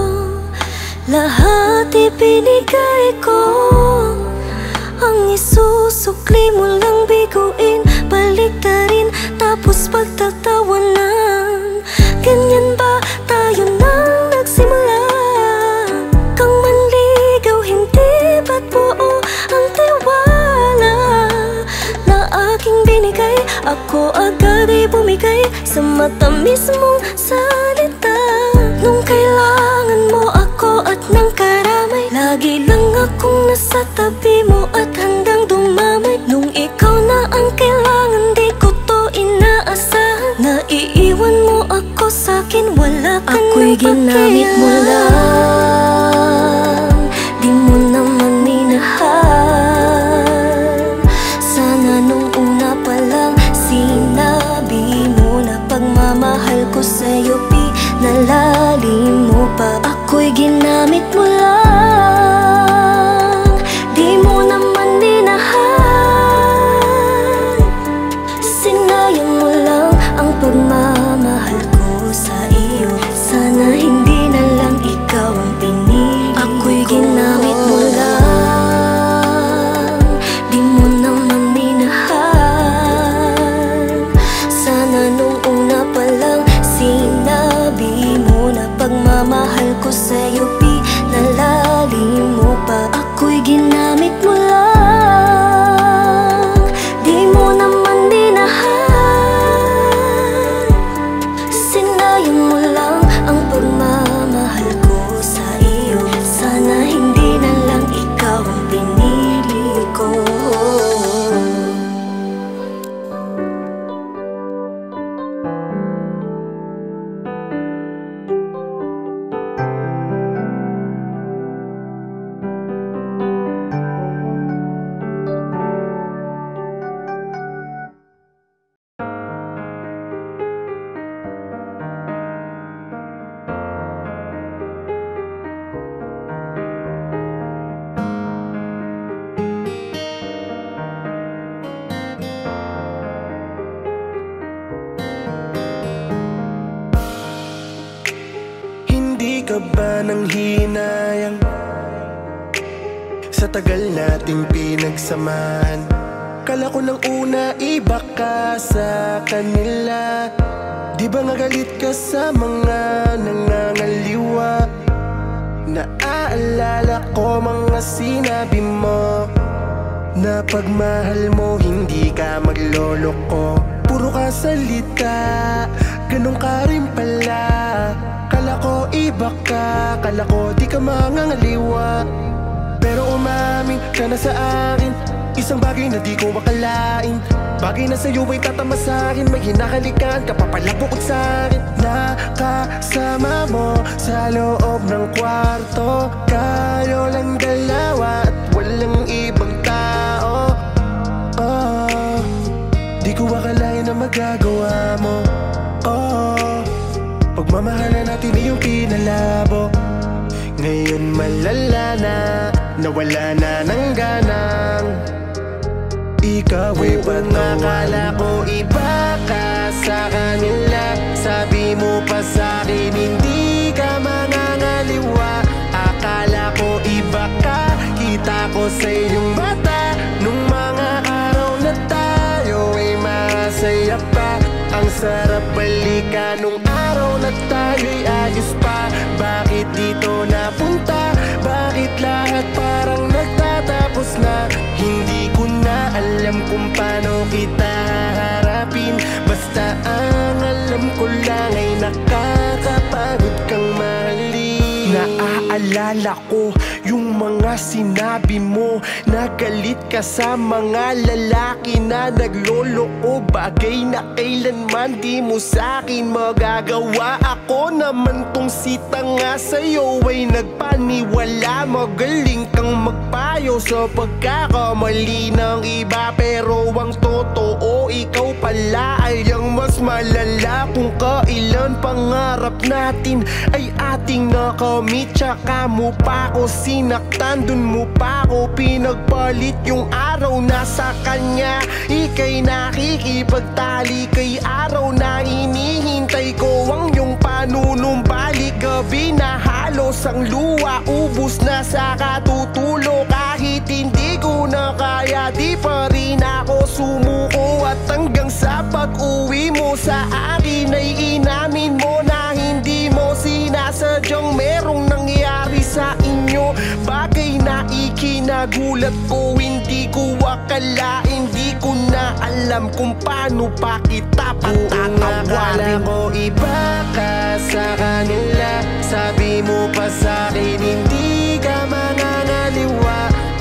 lahat ibinigay ko. Ang isusukli mo lang biguin, baliktarin, tapos pagtatawanan. Ganyan ba tayo nang nagsimula? Kang manligaw, hindi ba't buo ang tiwala na aking binigay? Ako agad ay bumigay sa matamis mong salita. Nung kailangan mo ako at ng karamay, lagi lang akong nasa tabi mo at handang dumamay. Nung ikaw na ang kailangan, di ko to inaasahan. Naiiwan mo ako sa'kin, wala ka Ako'y nang ginamit mo lang, di mo naman minahal. Sana nung una pa lang sinabi mo na pagmamahal ko sa'yo pinalalim mo pa. Ako'y ginamit mo lang, di mo naman minahal. Sinayang mo lang ang pagmamahal ko sa iyo. Sana hindi na lang ikaw ang pinili ko. Ako'y ginamit mo lang, di mo naman minahal. Di ka ba nang hinayang sa tagal nating pinagsamahan? Kala ko nang una iba ka sa kanila. Di ba nga galit ka sa mga nangangaliwa? Naaalala ko mga sinabi mo, na pagmahal mo hindi ka magloloko. Puro ka salita, ganun ka rin pala. Kala ko iba ka, kala ko di ka mangangaliwa. Pero umamin ka na sa akin, isang bagay na di ko akalain. Bagay na sa'yo ay tatama sa'kin, may hinahalikan ka pa pala bukod sa'kin. Nakasama mo sa loob ng kwarto, kayo lang dalawa at walang ibang tao. Oh, di ko akalain na magagawa mo. Oh, pagmamahalan natin ay yung pinalabo. Ngayon malala na, nawala na ng ganang. Ikaw ay pangakala ko iba ka sa kanila. Sabi mo pa sa'kin hindi ka mangangaliwa. Akala ko iba ka, kita ko sa iyong mata. Nung mga araw na tayo ay masaya pa. Ang sarap balikan nung araw na tayo'y ayos pa. Bakit dito napunta? Bakit lahat parang nagtatapos na? Hindi ko na alam kung paano kita haharapin. Basta ang alam ko lang ay nakakapagod kang mahalin. Naaalala ko yung mga sinabi mo, na galit ka sa mga lalaki na nagloloko. Bagay na kailanman di mo sa'kin magagawa. Ako naman tong si tanga sa'yo ay nagpaniwala. Magaling kang magpayo sa pagkakamali ng iba, pero ang totoo ikaw pala ay ang mas malala. Kung kailan pangarap natin ay ating nakamit, tsaka mo pa ako sinaktan, dun mo pa ako pinagpalit. Yung araw na sa kanya ika'y nakikipagtali, kay araw na hinihintay ko ang iyong panunumbalik. Gabi na halos ang luha, ubus na sa katutulo. Kahit hindi ko na kaya, di pa rin ako sumuko. At hanggang sa pag-uwi mo sa akin ay inamin mo na hindi mo sinasadyang merong nangyari sa inyo. Bagay na ikinagulat ko, hindi ko akalain. Di ko na alam kung paano pa kita patatawarin. Ko iba ka sa kanila. Sabi mo pa sa'kin hindi ka mangangaliwa.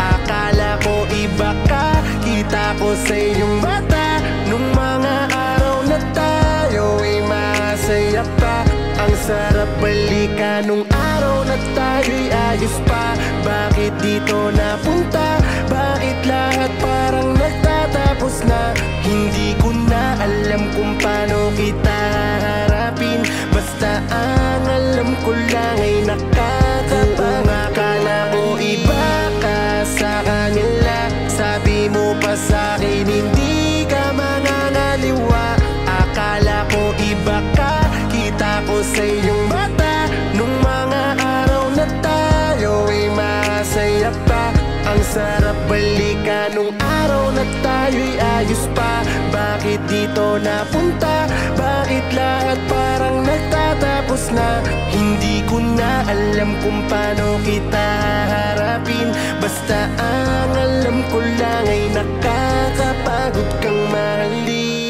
Akala ko iba ka, kita ko sa iyong mata. Nung mga araw na tayo ay masaya pa. Ang sarap balikan nung araw na tayo'y ayos pa. Bakit dito napunta? Bakit lahat parang nagtatapos na? Hindi ko na alam kung paano kita harapin. Basta ang alam ko lang ay nakakapagod. Akala ko iba ka sa kanila. Sabi mo pa sa'kin hindi ka mangangaliwa. Akala ko iba ka, kita ko sa iyong mata. Nung mga araw na tayo ay masaya pa. Ang sarap balikan nung araw na tayo'y ayos pa. Bakit dito napunta? Bakit lahat parang nagtatapos na? Hindi ko na alam kung paano kita harapin. Basta ang alam ko lang ay nakakapagod kang mahalin.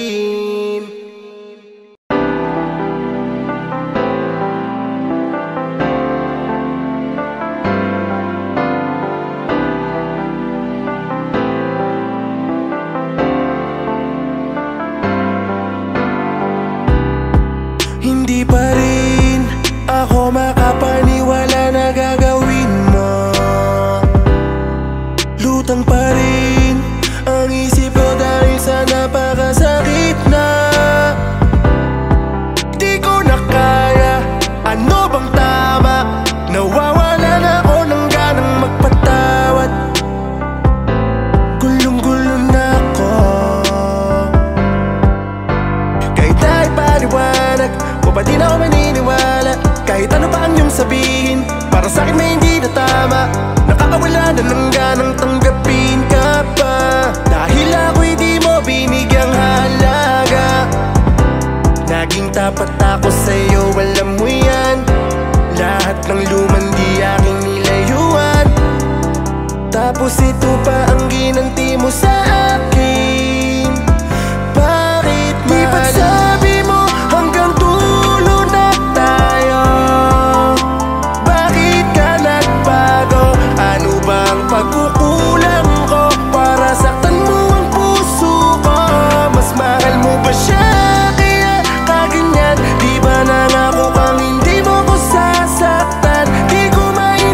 Hindi pa rin ako makapaniwala na gagawin mo. Lutang pa rin ang isip ko dahil sa Dapat ako sa'yo, alam mo yan. Lahat ng luman di aking nilayuan. Tapos ito pa ang ginanti mo sa akin. Bakit mahal? Di ba't sabi mo hanggang dulo na tayo? Bakit ka nagbago? Ano bang pagkukulang ko para saktan mo ang puso ko? Mas mahal mo ba siya kaya kaganyan? Di ba nangako kang hindi mo ko sasaktan? Di ko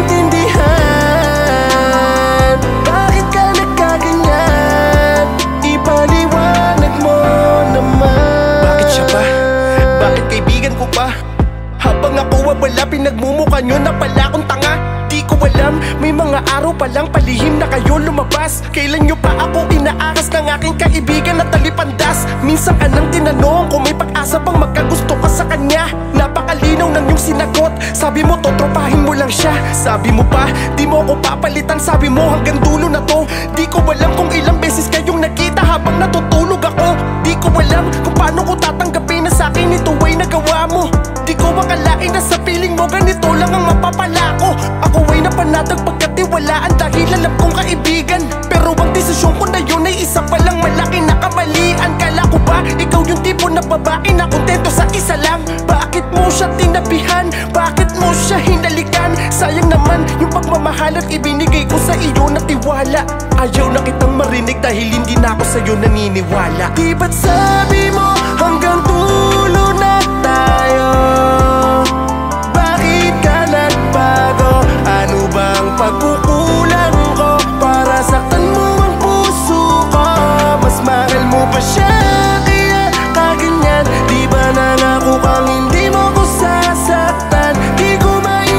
maintindihan. Bakit ka nagkaganyan? Ipaliwanag mo naman. Bakit siya ba? Bakit kaibigan ko pa? Habang ako wala, pinagmumukha nyo na pala akong tanga. Di ko alam, may mga araw pa lang palihim na kayo lumabas. Kailan nyo pa ako inaaras ng aking kaibigan na talipandas? Minsan ka nang tinanong kung may pag-asa pang magkagusto ka sa kanya. Napakalinaw ng iyong sinagot. Sabi mo totropahin mo lang siya. Sabi mo pa, di mo ako papalitan. Sabi mo hanggang dulo na to. Di ko alam kung ilang beses kayong nakita habang natutulog ako. Di ko alam kung paano ko tatanggapin na sa akin ito ay nagawa mo. Di ko akalain na sa piling mo ganito lang ang mapapala ko. Ako ay napanatag pagkatiwalaan dahil alam kong kaibigan. Pero ang desisyon ko na yun ay isa palang malaki na kamalian. Kala ko ba ikaw yung tipo na babae na kontento sa isa lang? Bakit mo siya tinabihan? Bakit mo siya hinalikan? Sayang naman yung pagmamahal at ibinigay ko sa iyo na tiwala. Ayaw na kitang marinig dahil hindi na ako sa'yo naniniwala. Di ba't sabi mo hanggang dulo na tayo? Bakit ka nagbago? Ano bang pagkukulang ko para saktan mo ang puso ko? Mas mahal mo ba siya kaya kaganyan? Di ba nangako kang hindi mo ko sasaktan? Di ko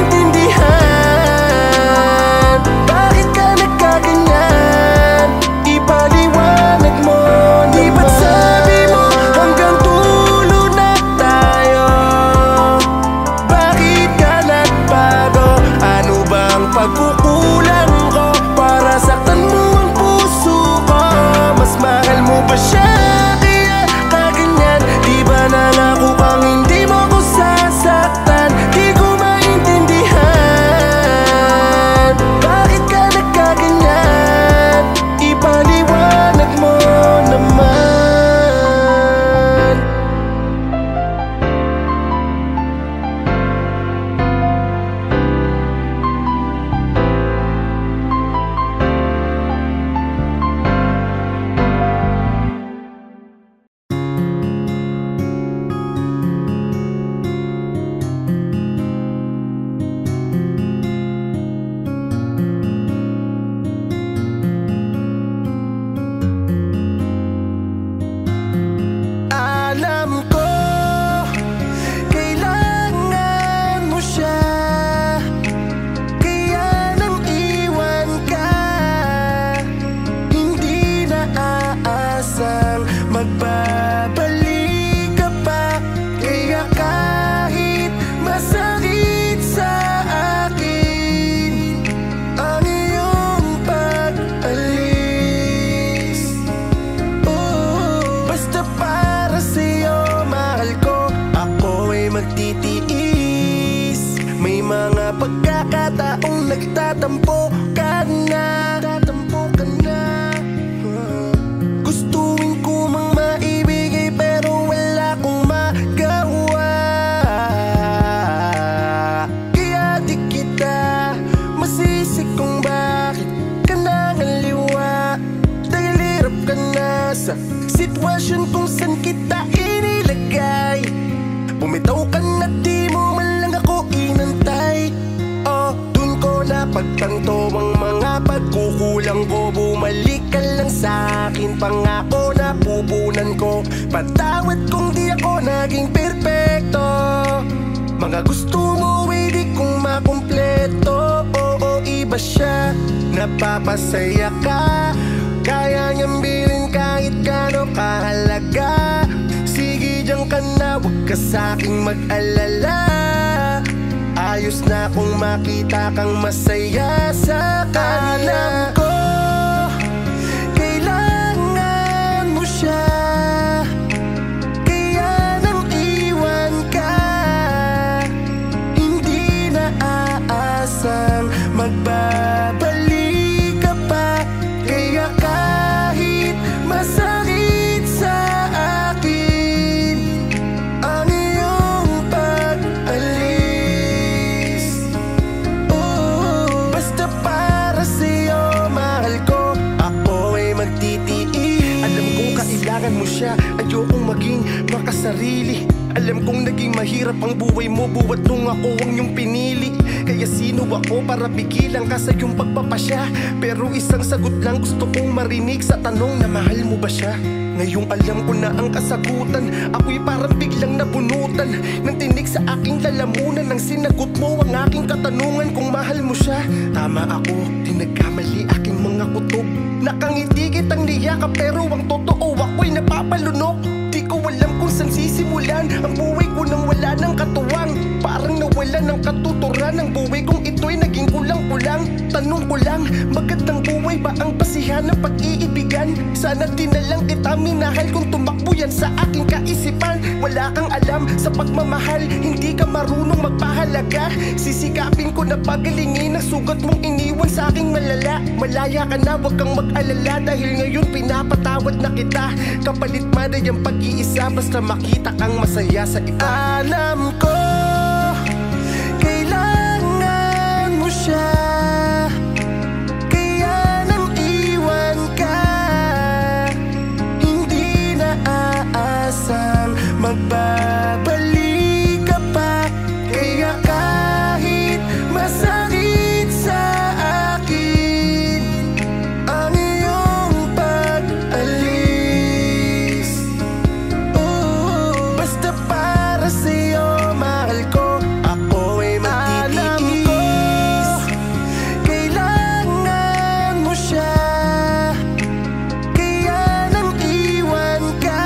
maintindihan. Bakit ka nagkaganyan? Ipaliwanag mo naman. Di ba't sabi mo hanggang dulo na tayo? Bakit ka nagbago? Ano bang pagkukulang ko para saktan mo ang puso ko? Mas mahal mo ba siya kaya kaganyan? Di ba nangako kang hindi mo ko sasaktan? Di ko maintindihan. Bakit ka nagkaganyan? Ipaliwanag mo naman. Alam ko, kailangan mo siya. Kaya nang iwan ka, hindi na aasang magbabalik ka pa. Kaya kahit masakit sa akin ang iyong pag-alis, oh, basta para sa'yo mahal ko, ako ay magtitiis. May mga pagkakataong nagtatampo ka na. Tatampo ka na. Gustuin ko mang maibigay pero wala akong magawa. Kaya di kita masisi kung bakit ka nangaliwa. Dahil hirap ka na sa sitwasyon kung saan kita inilagay. Bumitaw ka na di mo man lang ako inantay. Oh, dun ko napagtanto ang mga pagkukulang ko. Bumalik ka lang sa'kin, pangako na pupunan ko. Patawad kung di ako naging perpekto. Mga gusto mo ay di kong makumpleto. Oo, iba siya, napapasaya ka. Kaya niyang bilhin kahit gaano kahalaga. Sige diyan ka na, huwag ka sa'king mag-alala. Ayos na kung makita kang masaya sa kanya. Alam ko, kailangan mo siya. Kaya nang iwan siya, ayokong maging makasarili. Alam kong naging mahirap ang buhay mo buwat nung ako ang iyong pinili. Kaya sino ako para pigilan ka sa iyong pagpapasya? Pero isang sagot lang gusto kong marinig sa tanong na mahal mo ba siya? Ngayong alam ko na ang kasagutan, ako'y parang biglang nabunutan ng tinig sa aking lalamunan. Nang sinagot mo ang aking katanungan kung mahal mo siya. Tama ako, di nagkamali aking mga kutob. Nakangiti kitang niyakap pero ang totoo ako'y napapalunok. Di ko alam kung saan sisimulan ang buhay ko nang wala ng katuwang. Parang nawala ng katuturan ang buhay kong ito'y naging kulang-kulang. Tanong ko lang, magandang buhay ba ang basihan ng pag-iibigan? Sana di na lang kita minahal kung tumakbo yan sa aking kaisipan. Wala kang alam sa pagmamahal, hindi ka marunong magpahalaga. Sisikapin ko na pagalingin ang sugat mong iniwan sa aking malala. Malaya ka na, wag kang mag-alala dahil ngayon pinapatawad na kita. Kapalit man ay ang pag-iisa basta makita kang masaya sa iba. Alam ko, kailangan mo siya, kaya nang iwan ka. Hindi na aasang magbabalik ka pa. Kaya kahit masakit sa akin ang iyong pag-alis, oh, basta para sa'yo mahal ko, ako ay magtitiis. Kailangan mo siya, kaya nang iwan ka.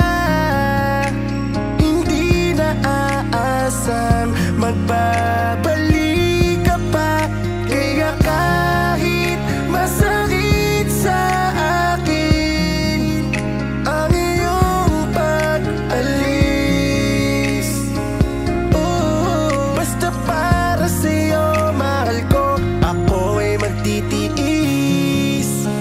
Hindi na aasam magbabalik ka pa. Kaya kahit masakit sa akin ang iyong pag-alis, oh, basta para sa'yo mahal ko, ako ay magtitiis.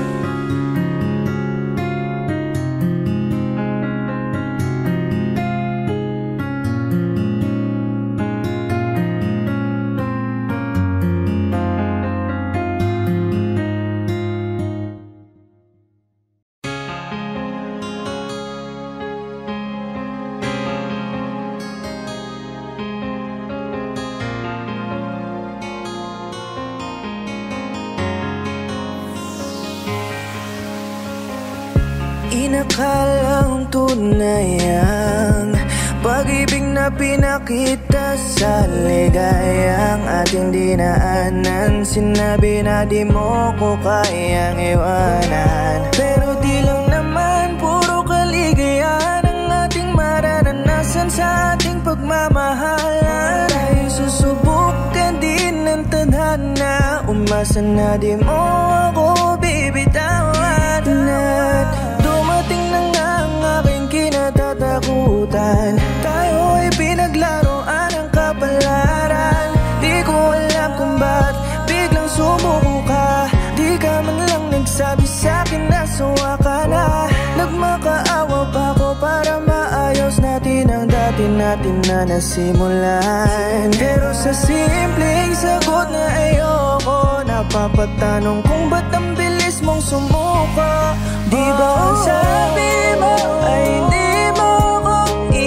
Inakalang tunay ang pag-ibig na pinakita sa ligayang ating dinaanan. Sinabi na di mo ko kayang iwanan, pero di lang naman puro kaligayahan ang ating mararanasan sa ating pagmamahalan. Tayo susubukan din ng tadhana, umasa na di mo ako bibitawan. At dumating na nga ang aking kinatatakutan, tayo ay pinaglaruan ng kapalaran. Di ko alam kung ba't biglang sumuko ka. Di ka man lang nagsabi sa'kin na sawa ka na. Nagmakaawa pa ko para maayos natin ang dati natin na nasimulan. Pero sa simpleng sagot na ayoko, napapatanong kung ba't ang bilis mong sumuko. Di ba ang sabi mo ay hindi mo ko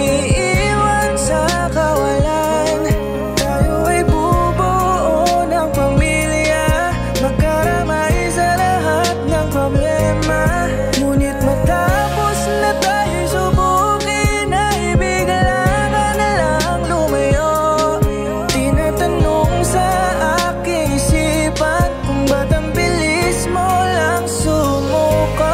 iiwan sa kawalan? Tayo ay bubuo ng pamilya, magkaramay sa lahat ng problema. Ngunit matapos na tayo'y subukin, ay bigla ka na lang lumayo. Tinatanong sa aking isipan kung ba't ang bilis mo lang sumuko.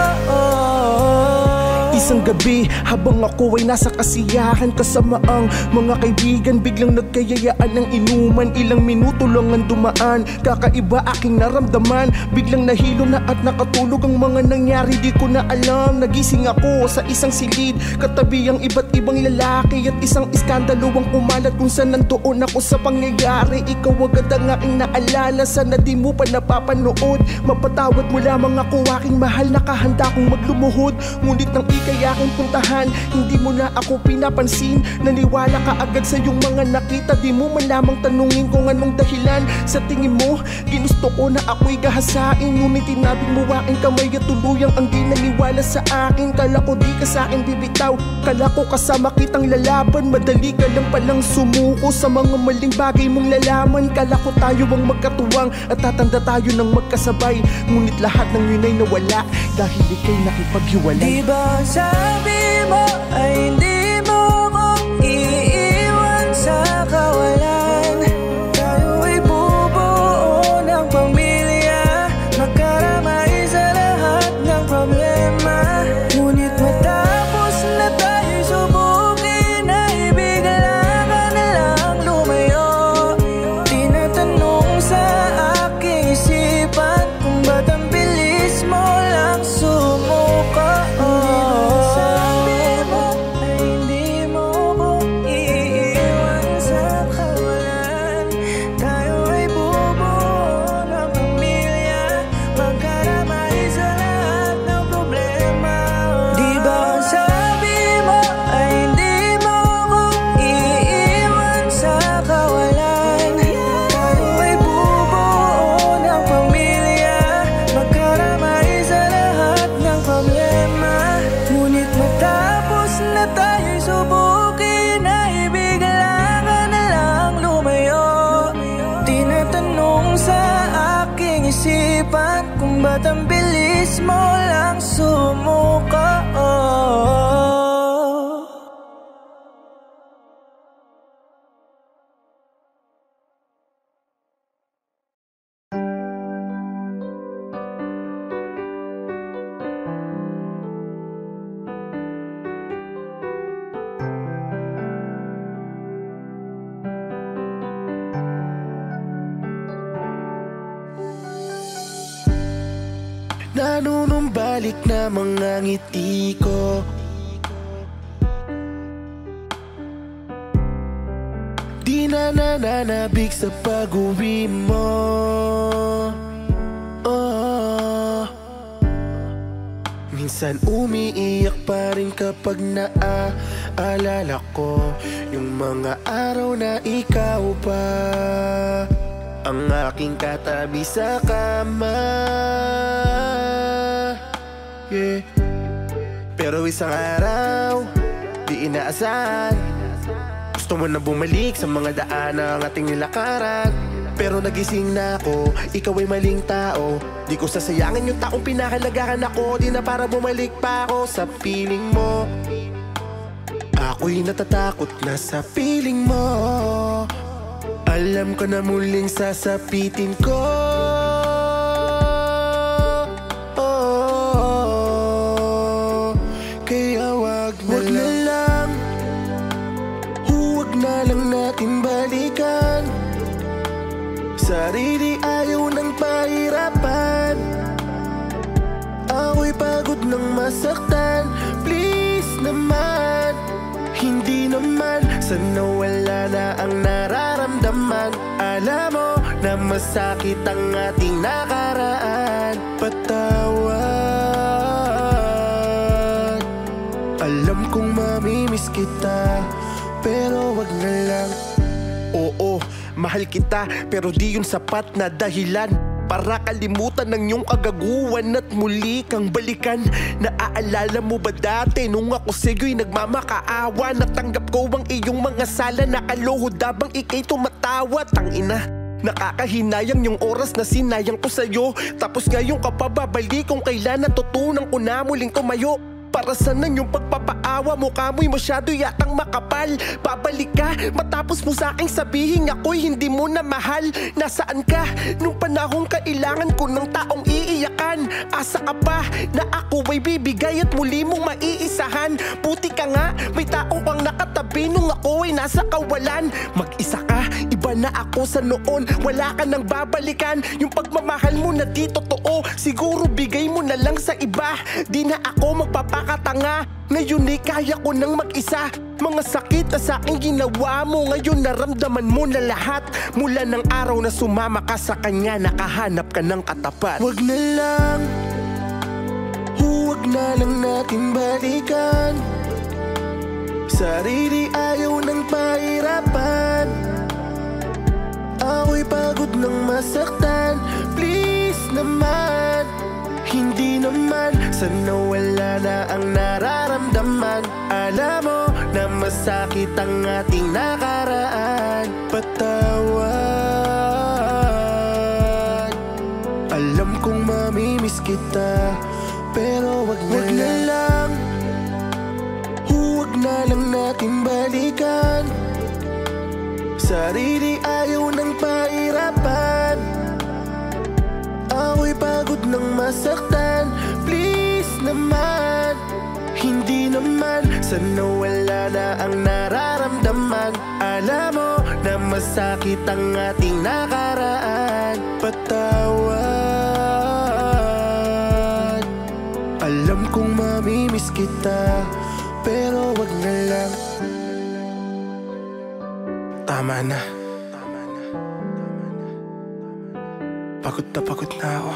Isang gabi habang ako ay nasa kasiyahan kasama ang mga kaibigan, biglang nagkayayaan ng inuman. Ilang minuto lang ang dumaan, kakaiba aking naramdaman. Biglang nahilo na at nakatulog ang mga nangyari, di ko na alam. Nagising ako sa isang silid, katabi ang iba't ibang lalaki at isang iskandalo ang umalat kung saan nandoon ako sa pangyayari. Ikaw agad ang aking naalala, sana di mo pa napapanood. Mapatawad mo lamang ako aking mahal, nakahanda kong maglumuhod. Ngunit nang kaya aking puntahan. Hindi mo na ako pinapansin, naniwala ka agad sa iyong mga nakita. Di mo man lamang tanungin kung anong dahilan. Sa tingin mo, ginusto ko na ako'y gahasain, ngunit tinabing mo aking kamay at tuluyang ang di naniwala sa akin. Kala ko di ka sa akin bibitaw, kala ko kasama kitang lalaban. Madali ka lang palang sumuko sa mga maling bagay mong lalaman. Kala ko tayo ang magkatuwang at tatanda tayo ng magkasabay, ngunit lahat ng yun ay nawala dahil ika'y nakipaghiwalay. Di ba sabi mo ay hindi mo ko iiwan sa kawalan? Tayo ay bubuo ng pamilya, magkaramay sa lahat ng problema. Ngunit matapos na tayo subukin ay bigla ka na lang lumayo. Tinatanong sa aking isipan kung ba't ang bilis mo lang sumuko. Sabi mo ay hindi mo ko iiwan sa kawalan. Tayo ay bubuo ng pamilya, magkaramay sa lahat ng problema. Di ba sabi mo ay hindi mo ko iiwan sa kawalan? Tayo ay bubuo ng pamilya, magkaramay sa lahat ng problema. Ngunit matapos na tayo'y subukin ay bigla ka na lang lumayo. Tinatanong sa aking isipan kung ba't ang bilis mo lang sumuko. Nanunumbalik na mga ngiti ko, di na nananabik sa pag-uwi mo. Oh. Minsan umiiyak pa rin kapag naaalala ko yung mga araw na ikaw pa ang aking katabi sa kama. Yeah. Pero isang araw, di inaasahan, gusto mo na bumalik sa mga daan ng ating nilakaran. Pero nagising na ako, ikaw ay maling tao. Di ko sasayangin yung taong pinakalagahan ako. Di na para bumalik pa ako sa piling mo. Ako'y natatakot na sa piling mo. Alam ko na muling sasapitin ko. Oh, kaya wag na, wag na lang, huwag na lang natin balikan. Sarili ayaw ng pahirapan. Ako'y pagod ng masaktan. Please naman, hindi naman sana wala na ang nararamdaman. Alam mo na masakit ang ating nakaraan. Patawad, alam kong mamimiss kita, pero wag na lang. Oo, mahal kita, pero di yun sapat na dahilan para kalimutan ng iyong kagaguhan at muli kang balikan. Naaalala mo ba dati nung ako sa'yo'y nagmamakaawa? Natanggap ko ang iyong mga sala, nakaluhod habang ika'y tumatawa. Tangina, nakakahinayang yung oras na sinayang ko sa'yo. Tapos ngayon ka pa babalik kung kailan natutunan ko na muling tumayo. Para saan yung pagpapaawa? Mukha mo'y masyado yatang makapal. Babalik ka matapos mo sa'king sabihin ako'y hindi mo na mahal. Nasaan ka nung panahong kailangan ko ng taong iiyakan? Asa ka pa na ako ay bibigay at muli mong maiisahan? Buti ka nga may tao kang nakatabi nung ako ay nasa kawalan. Mag-isa ka, iba na ako sa noon. Wala ka nang babalikan. Yung pagmamahal mo na di totoo, siguro bigay mo na lang sa iba. Di na ako magpapakatanga. Ngayon ay kaya ko nang mag-isa. Mga sakit na sa'king ginawa mo, ngayon naramdaman mo na lahat. Mula ng araw na sumama ka sa kanya, nakahanap ka ng katapat. Wag na lang, huwag Huwag na lang natin balikan. Sarili ayaw ng pahirapan. Ako'y pagod ng masaktan. Please naman, hindi naman. Sana wala na ang nararamdaman. Alam mo na masakit ang ating nakaraan. Patawad. Alam kong mamimiss kita, pero wag na, wag na lang. Huwag na lang natin balikan. Sarili ayaw ng pahirapan. Ako'y pagod ng masaktan. Please naman, hindi naman. Sana wala na ang nararamdaman. Alam mo na masakit ang ating nakaraan. Patawad. Alam kong mamimiss kita, pero wag na lang. Tama na. Pagod na pagod na ako.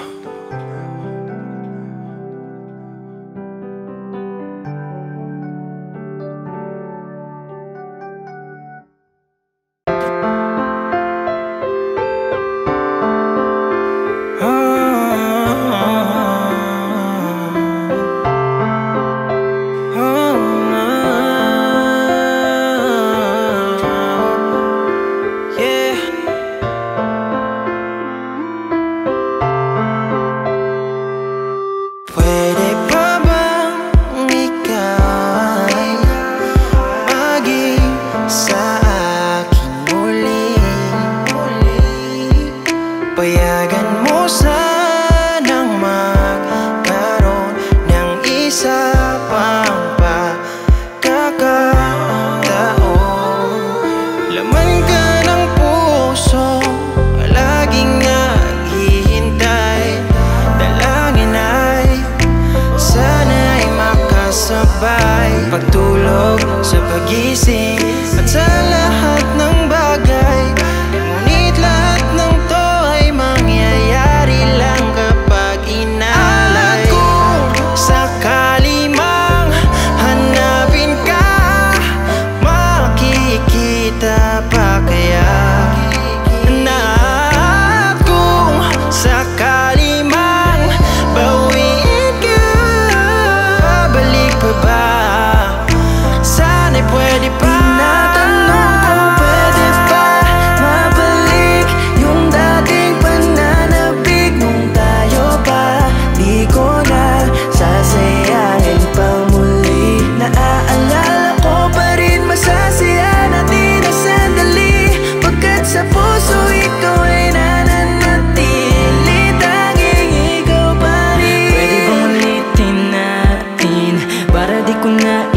Pagtulog sa pagising at sa lahat ng bagay. Ngunit lahat ng to ay mangyayari lang kapag inalay. At kung sakali mang hanapin ka, makikita pa kaya? Na kung sakali mang bawiin ka, babalik pa ba? Pwede pa. Tinatanong ko, pwede pa mabalik yung dating pananabik nung tayo pa. Di ko na sasayangin pa muli. Naaalala ko pa rin masasaya natin na sandali. Pagkat sa puso ikaw ay nananatili. Tanging ikaw pa rin. Pwede bang ulitin natin para di ko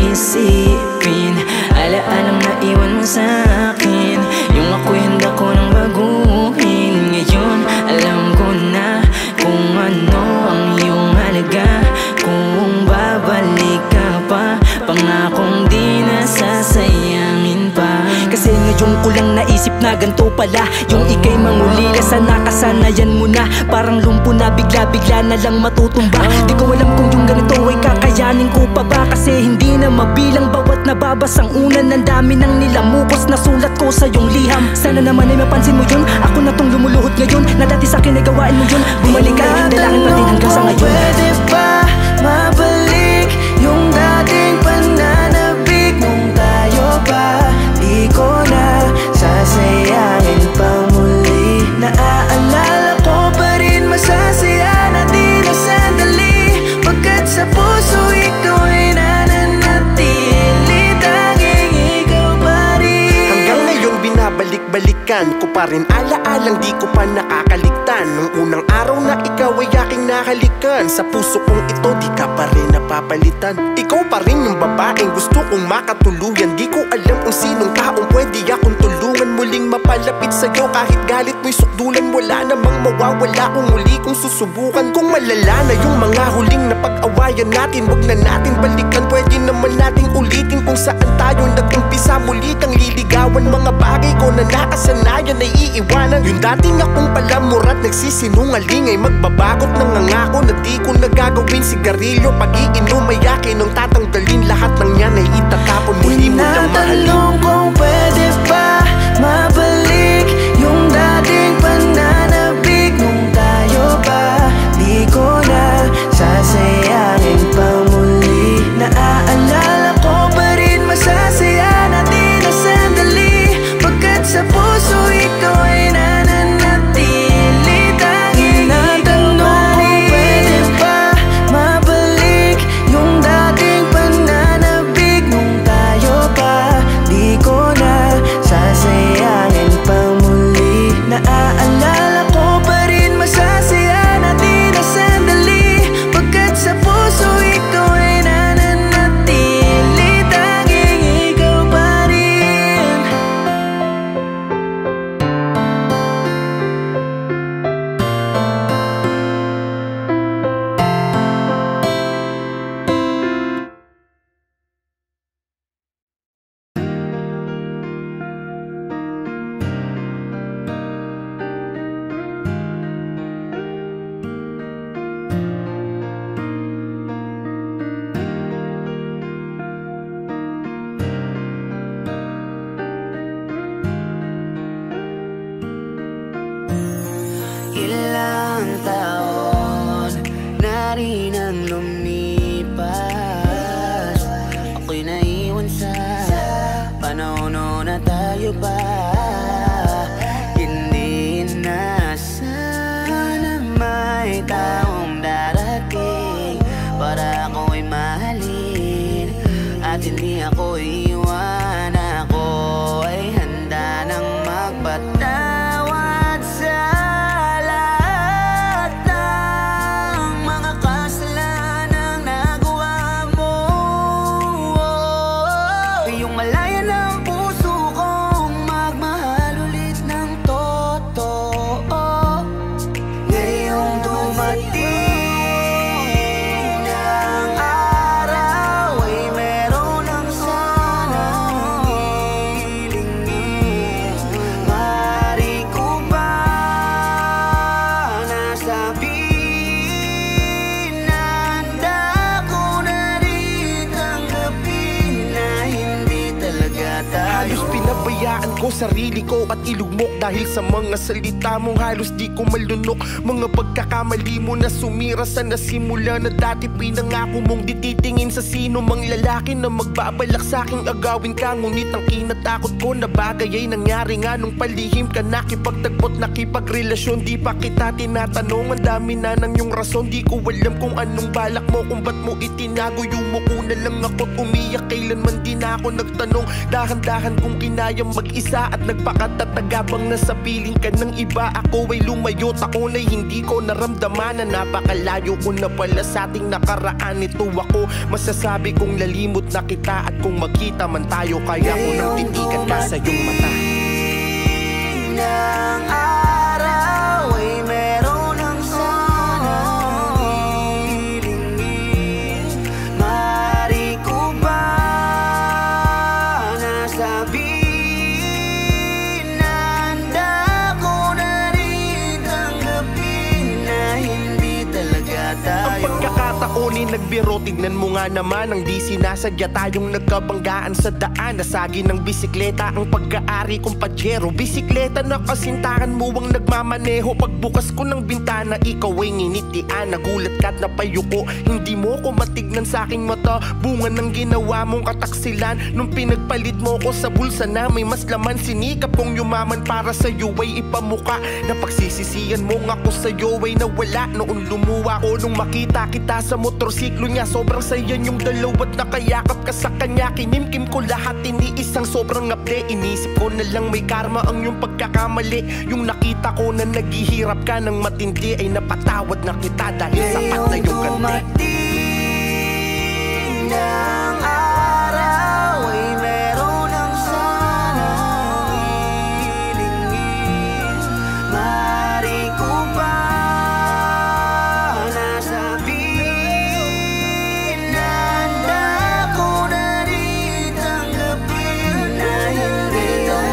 naisipin alaalang naiwan mo sa'kin. Yung ako'y handa ko nang baguhin. Ngayon alam ko na kung ano ang iyong halaga. Kung babalik ka pa, pangakong di na sasayangin pa. Kasi ngayon ko lang naisip na ganito pala. Yung ika'y mangulila sa nakasanayan mo na. Parang lumpo na bigla-bigla na lang matutumba. Di ko alam kung yung ganito ay kakayanin ko pa ba. Kasi hindi na mabilang bawat nababasang unan. Ang dami ng nilamukos na sulat ko sa iyong liham. Sana naman ay mapansin mo yun. Ako na tong lumuluhod ngayon, na dati sa'kin ay gawain mo yun. Bumalik ka rin dalangin pati hanggang sa ngayon. Pwede ba mabalik yung dating pananabik nung tayo pa? Di ko na sasayangin pa muli. Naaalala ko pa rin masasaya natin na sandali. Pagkat sa puso ikaw ay nananatili. Tanging ikaw pa rin. Hanggang ngayon binabalik-balikan ko pa rin alaalang di ko pa nakakaligtan. Nung unang araw na ikaw ay aking nahalikan. Sa puso kong ito di ka pa rin napapalitan. Ikaw pa rin yung babaeng gusto kong makatuluyan. Di ko alam kung sinong taong pwede akong tulungan. Muling mapalapit sa'yo kahit galit mo'y sukdulan. Wala namang mawawala kung muli kong susubukan. Kung malala na yung mga huling na pag-awayan natin, wag na natin balikan. Pwede naman nating ulitin kung saan tayo nag-umpisa. Muli kang liligawan bitawan mga bagay ko na nakasanayan ay iiwanan. Yung dating akong palamor at nagsisinungaling ay magbabagot ng ngangako na di ko nagagawin. Sigarilyo, pag-iinom ay akin ang tatanggalin. Lahat ng yan ay itatapon, muli mo lang mahalin. Tinatanong kung pwede ba mabalik yung dating pananabik nung tayo pa. Di ko na sasayangin pa muli. Naaalala ko pa rin masasaya natin na sandali, pagkat sa puso ikaw ay nananatili. Tinatanong kung pwede ba mabalik yung dating pananabik nung tayo pa. Di ko na sasayangin pa muli. Naaalala ko pa rin masasaya natin na sandali, pagkat sa puso ikaw ay nananatili. Tanging ikaw pa rin. Ilang taon na rin ang lumipas, ako'y naiwan sa panahon na tayo pa. Hindi na sana may taong darating para ako'y mahalin at hindi ako iwan. Ako ay handa ng magpatawad sa lahat ng mga kasalanang nagawa mo. Iyong malaya ng puso kong magmahal ulit ng totoo. Ngayong dumating ang araw ay meron ng sanang hilingin. Maaari ko ba nasabihin na handa ko na rin tanggapin na hindi talaga tayo. Halos pinabayaan ko sarili ko at ilugmok dahil sa mga salita mong halos di ko malunok. Mga pagkakamali mo na sumira sa nasimula na dati pinangako mong di titingin sa sino mang lalaki na magbabalak sa aking agawin ka. Ngunit ang kinatakot ko na bagay ay nangyari nga nung palihim ka nakipagtagpo't nakipagrelasyon. Di pa kita tinatanong, ang dami na ng yung rason. Di ko alam kung anong balak mo, kung ba't mo itinago. Yumuko na lang ako't umiyak, kailanman di na ako nagtanong. Dahan-dahan kong kinayang mag-isa at nagpakatatagabang na sa piling ka ng iba. Ako ay lumayot, ako na'y hindi ko naramdaman na napakalayo ko na pala sa ating nakaraan. Ito ako, masasabi kong lalimot na kita at kung magkita man tayo kaya ko nang titigan ka sa iyong mata. Ng araw ay meron ng sanang hilingin. Maaari ko ba nasabihin na handa ko na rin tanggapin na hindi talaga Ang tayo. pagkakataonin nagbiro, tignan mo nga naman ang di sinasadya tayong nagkabanggaan sa daan. Nasagi ng bisikleta ang pagkaari kong pajero. Bisikleta na kasintahan mo ang nagmamaneho. Pagbukas ko ng bintana, ikaw ay nginitian. Nagulat ka't napayuko, hindi mo ko matignan sa aking mata. Bunga ng ginawa mong kataksilan nung pinagpalit mo ko sa bulsa na may mas laman. Sinikap kong yumaman para sa'yo ay ipamuka. Napagsisisiyan mo nga ako sa'yo ay nawala. Noon lumuwa ko nung makita kita sa motorsiklo niya. Sobrang saya yung dalawa't nakayakap ka sa kanya. Kinimkim ko lahat, iniisang sobrang apde. Inisip ko na lang may karma ang yung pagkakamali. Yung nakita ko na naghihirap ka ng matindi ay napatawad na kita dahil sapat na yung ganti. Ng araw ay meron ng sanang hilingin. Maaari ko ba nasabihin na handa ko na rin tanggapin na hindi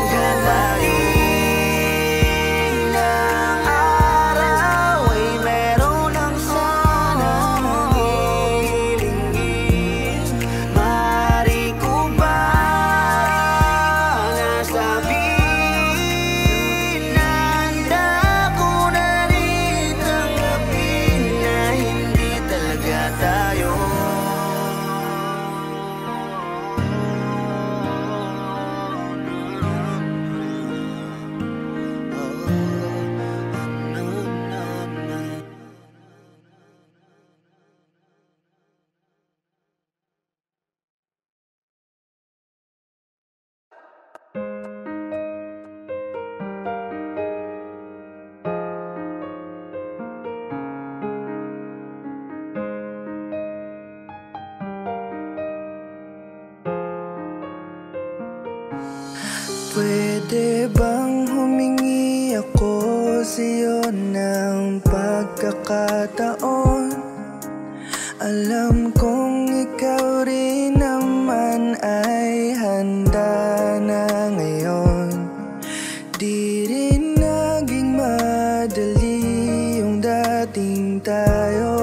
Pwede bang humingi ako sa'yo ng pagkakataon? Alam kong ikaw rin naman ay handa na ngayon. Di rin naging madali yung dating tayo,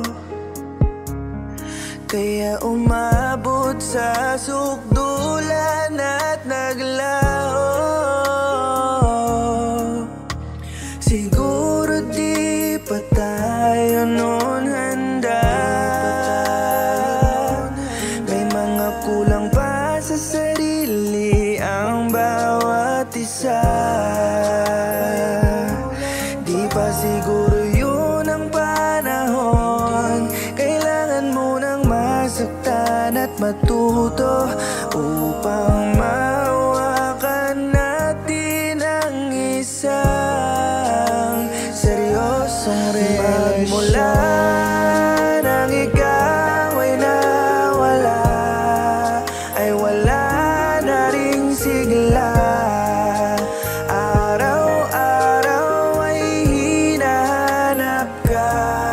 kaya umabot sa sukdulan at naglaho. Siguro di pa tayo noon handa, may mga kulang pa sa sarili ang bawat isa. Di pa siguro yun ang panahon, kailangan mo nang masaktan at matuto upang mahawakan natin ang isang seryosong relasyon. Magmula nang ikaw ay nawala, ay wala na ring sigla. Araw-araw ay hinahanap ka,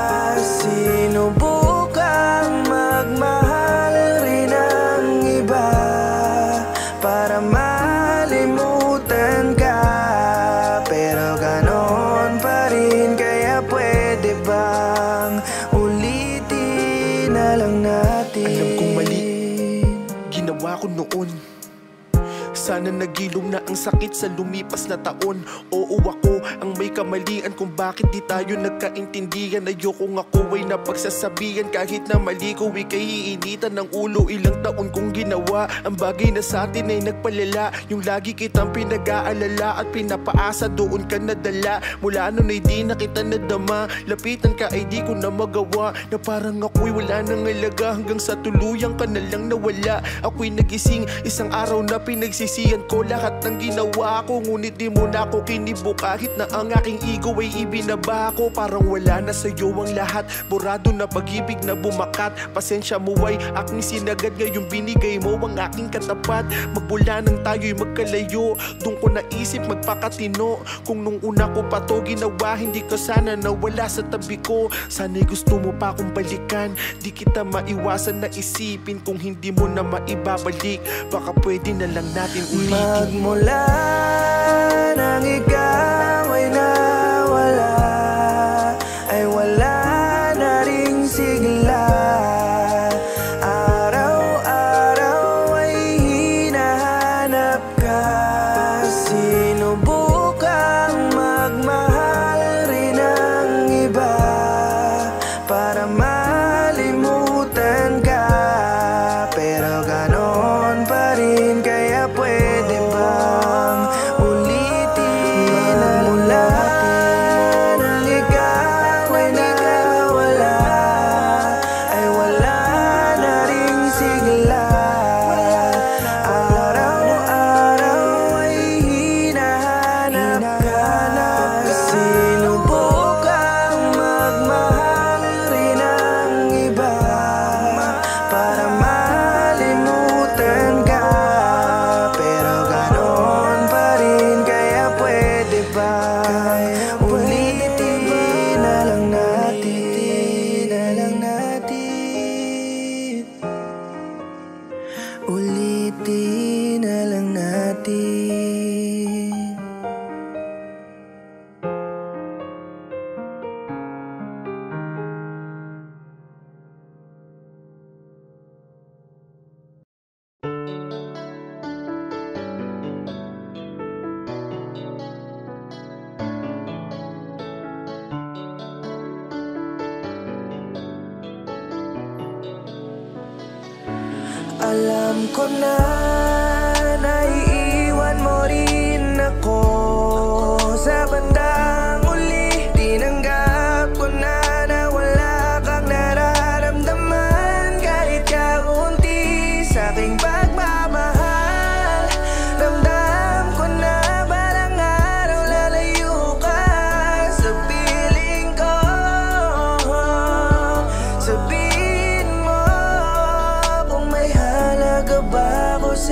sinubukang magmahal rin ang iba para malimutan ka, pero ganon pa rin. Kaya pwede bang ulitin na lang natin? Alam kong mali, ginawa ko noon. Sana nagilom na ang sakit sa lumipas na taon. Oo, ako ang may kamalian kung bakit di tayo nagkaintindihan. Ayokong ako ay napagsasabihan, kahit na mali ko ika'y hiinitan ng ulo. Ilang taon kong ginawa ang bagay na sa atin ay nagpalala. Yung lagi kitang pinag-aalala at pinapaasa, doon ka nadala. Mula nun ay di na kita nadama, lapitan ka ay di ko na magawa. Na parang ako'y wala nang alaga, hanggang sa tuluyang ka na lang nawala. Ako'y nagising isang araw na pinagsisihan ko lahat ng ginawa ko, ngunit di mo na ako kinibo. Kahit na ang aking ego ay ibinaba ko, parang wala na sa'yo ang lahat. Borado na pag-ibig na bumakat, pasensya mo ay aking sinagad. Ngayong binigay mo ang aking katapat. Magmula nang tayo'y magkalayo, doon ko naisip magpakatino. Kung nung una ko pa to ginawa, hindi ka sana nawala sa tabi ko. Sana'y gusto mo pa akong balikan, di kita maiwasan na isipin. Kung hindi mo na maibabalik, baka pwede na lang natin ulitin. Magmula nang ikaw ay nawala, ay wala na ring sigla. Araw-araw ay hinahanap ka, sinubukang magmahal rin ang iba para malimutan ka, pero ganon pa rin. Kaya pwede bang ulitin na mula nang ikaw ay nawala, ay wala na ring sigla. Araw-araw ay hinahanap ka, sinubukang magmahal rin ang iba para malimutan ka, pero ganon pa rin. Kaya pwede ba ulitin na lang natin, na lang natin, ulitin na lang natin. Alam ko na naiiwan mo rin ako sa bandang uli. Tinanggap ko na na wala kang nararamdaman, kahit kaunti sa aking pagmamahal. Ramdam ko na balang araw lalayo ka sa piling ko. Sabihin mo kung may halaga ba ako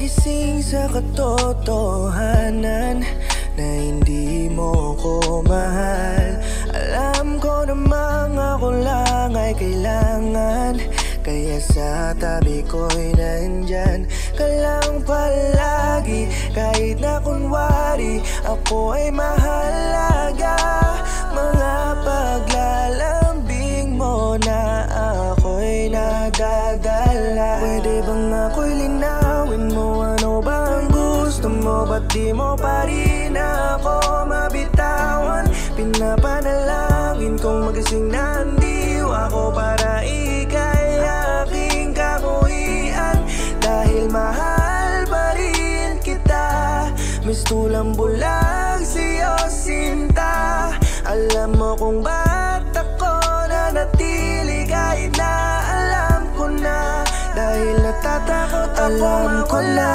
nagising sa katotohanan na hindi mo ko mahal. Alam ko namang ako lang ay kailangan, kaya sa tabi ko'y nandyan ka lang palagi. Kahit na kunwari ako ay mahalaga, mga paglalambing mo na ako'y nadadala. Pwede bang ako'y linawin mo, ano ba ang gusto mo? Ba't di mo pa rin ako mabitawan? Pinapanalangin kong magising na hindi ako para ika'y aking kabuhian. Dahil mahal pa rin kita, mistulang bulag sa'yo sinta. Alam mo kung ba't ako nanatili kahit na alam ko na, dahil natatakot ako. Alam ko na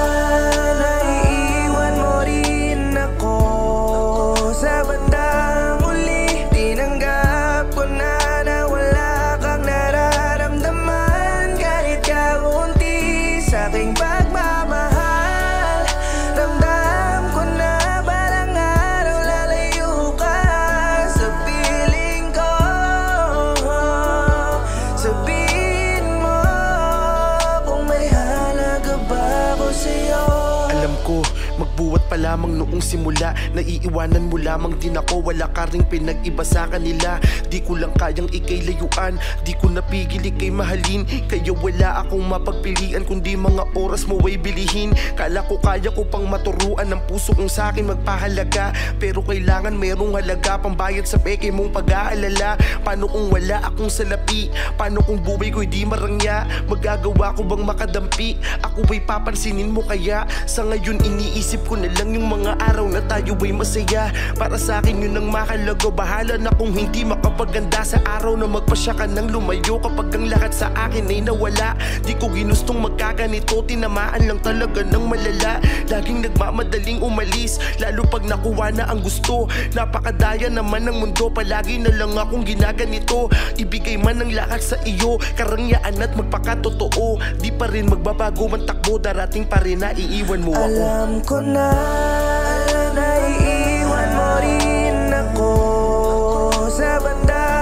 naiiwan mo rin ako sa bandang uli. Tinanggap ko na na wala kang nararamdaman kahit kaunti sa aking pagmamahal. Ramdam ko na balang araw lalayo ka sa piling ko. Sabihin mo kung may halaga ba ako sa'yo. Alam ko, magbuwat pa lamang noong simula, naiiwanan mo lamang din ako. Wala ka ring pinag-iba sa kanila, di ko lang kayang ikay layuan. Di ko napigil ikay mahalin, kaya wala akong mapagpilian kundi mga oras mo ay bilihin. Kala ko kaya ko pang maturuan ng puso kong sa'kin magpahalaga, pero kailangan merong halaga pambayad sa peke mong pag-aalala. Paano kung wala akong salapi? Paano kung buhay ko'y di marangya? Magagawa ko bang makadampi? Ako ba'y papansinin mo kaya? Sa ngayon iniisip ko na lang yung mga araw na tayo ay masaya. Para sa akin yun ang mahalaga. Bahala na kung hindi makapaganda sa araw na magpasya ka nang lumayo kapag ang lahat sa akin ay nawala. Di ko ginustong magkaganito, tinamaan lang talaga ng malala. Laging nagmamadaling umalis, lalo pag nakuha na ang gusto. Napakadaya naman ng mundo, palagi na lang akong ginaganito. Ibigay man ang lahat sa iyo, karangyaan at magpakatotoo. Di pa rin magbabago ang takbo, darating pa rin na iiwan mo ako. Alam ko na naiiwan mo rin ako sa banda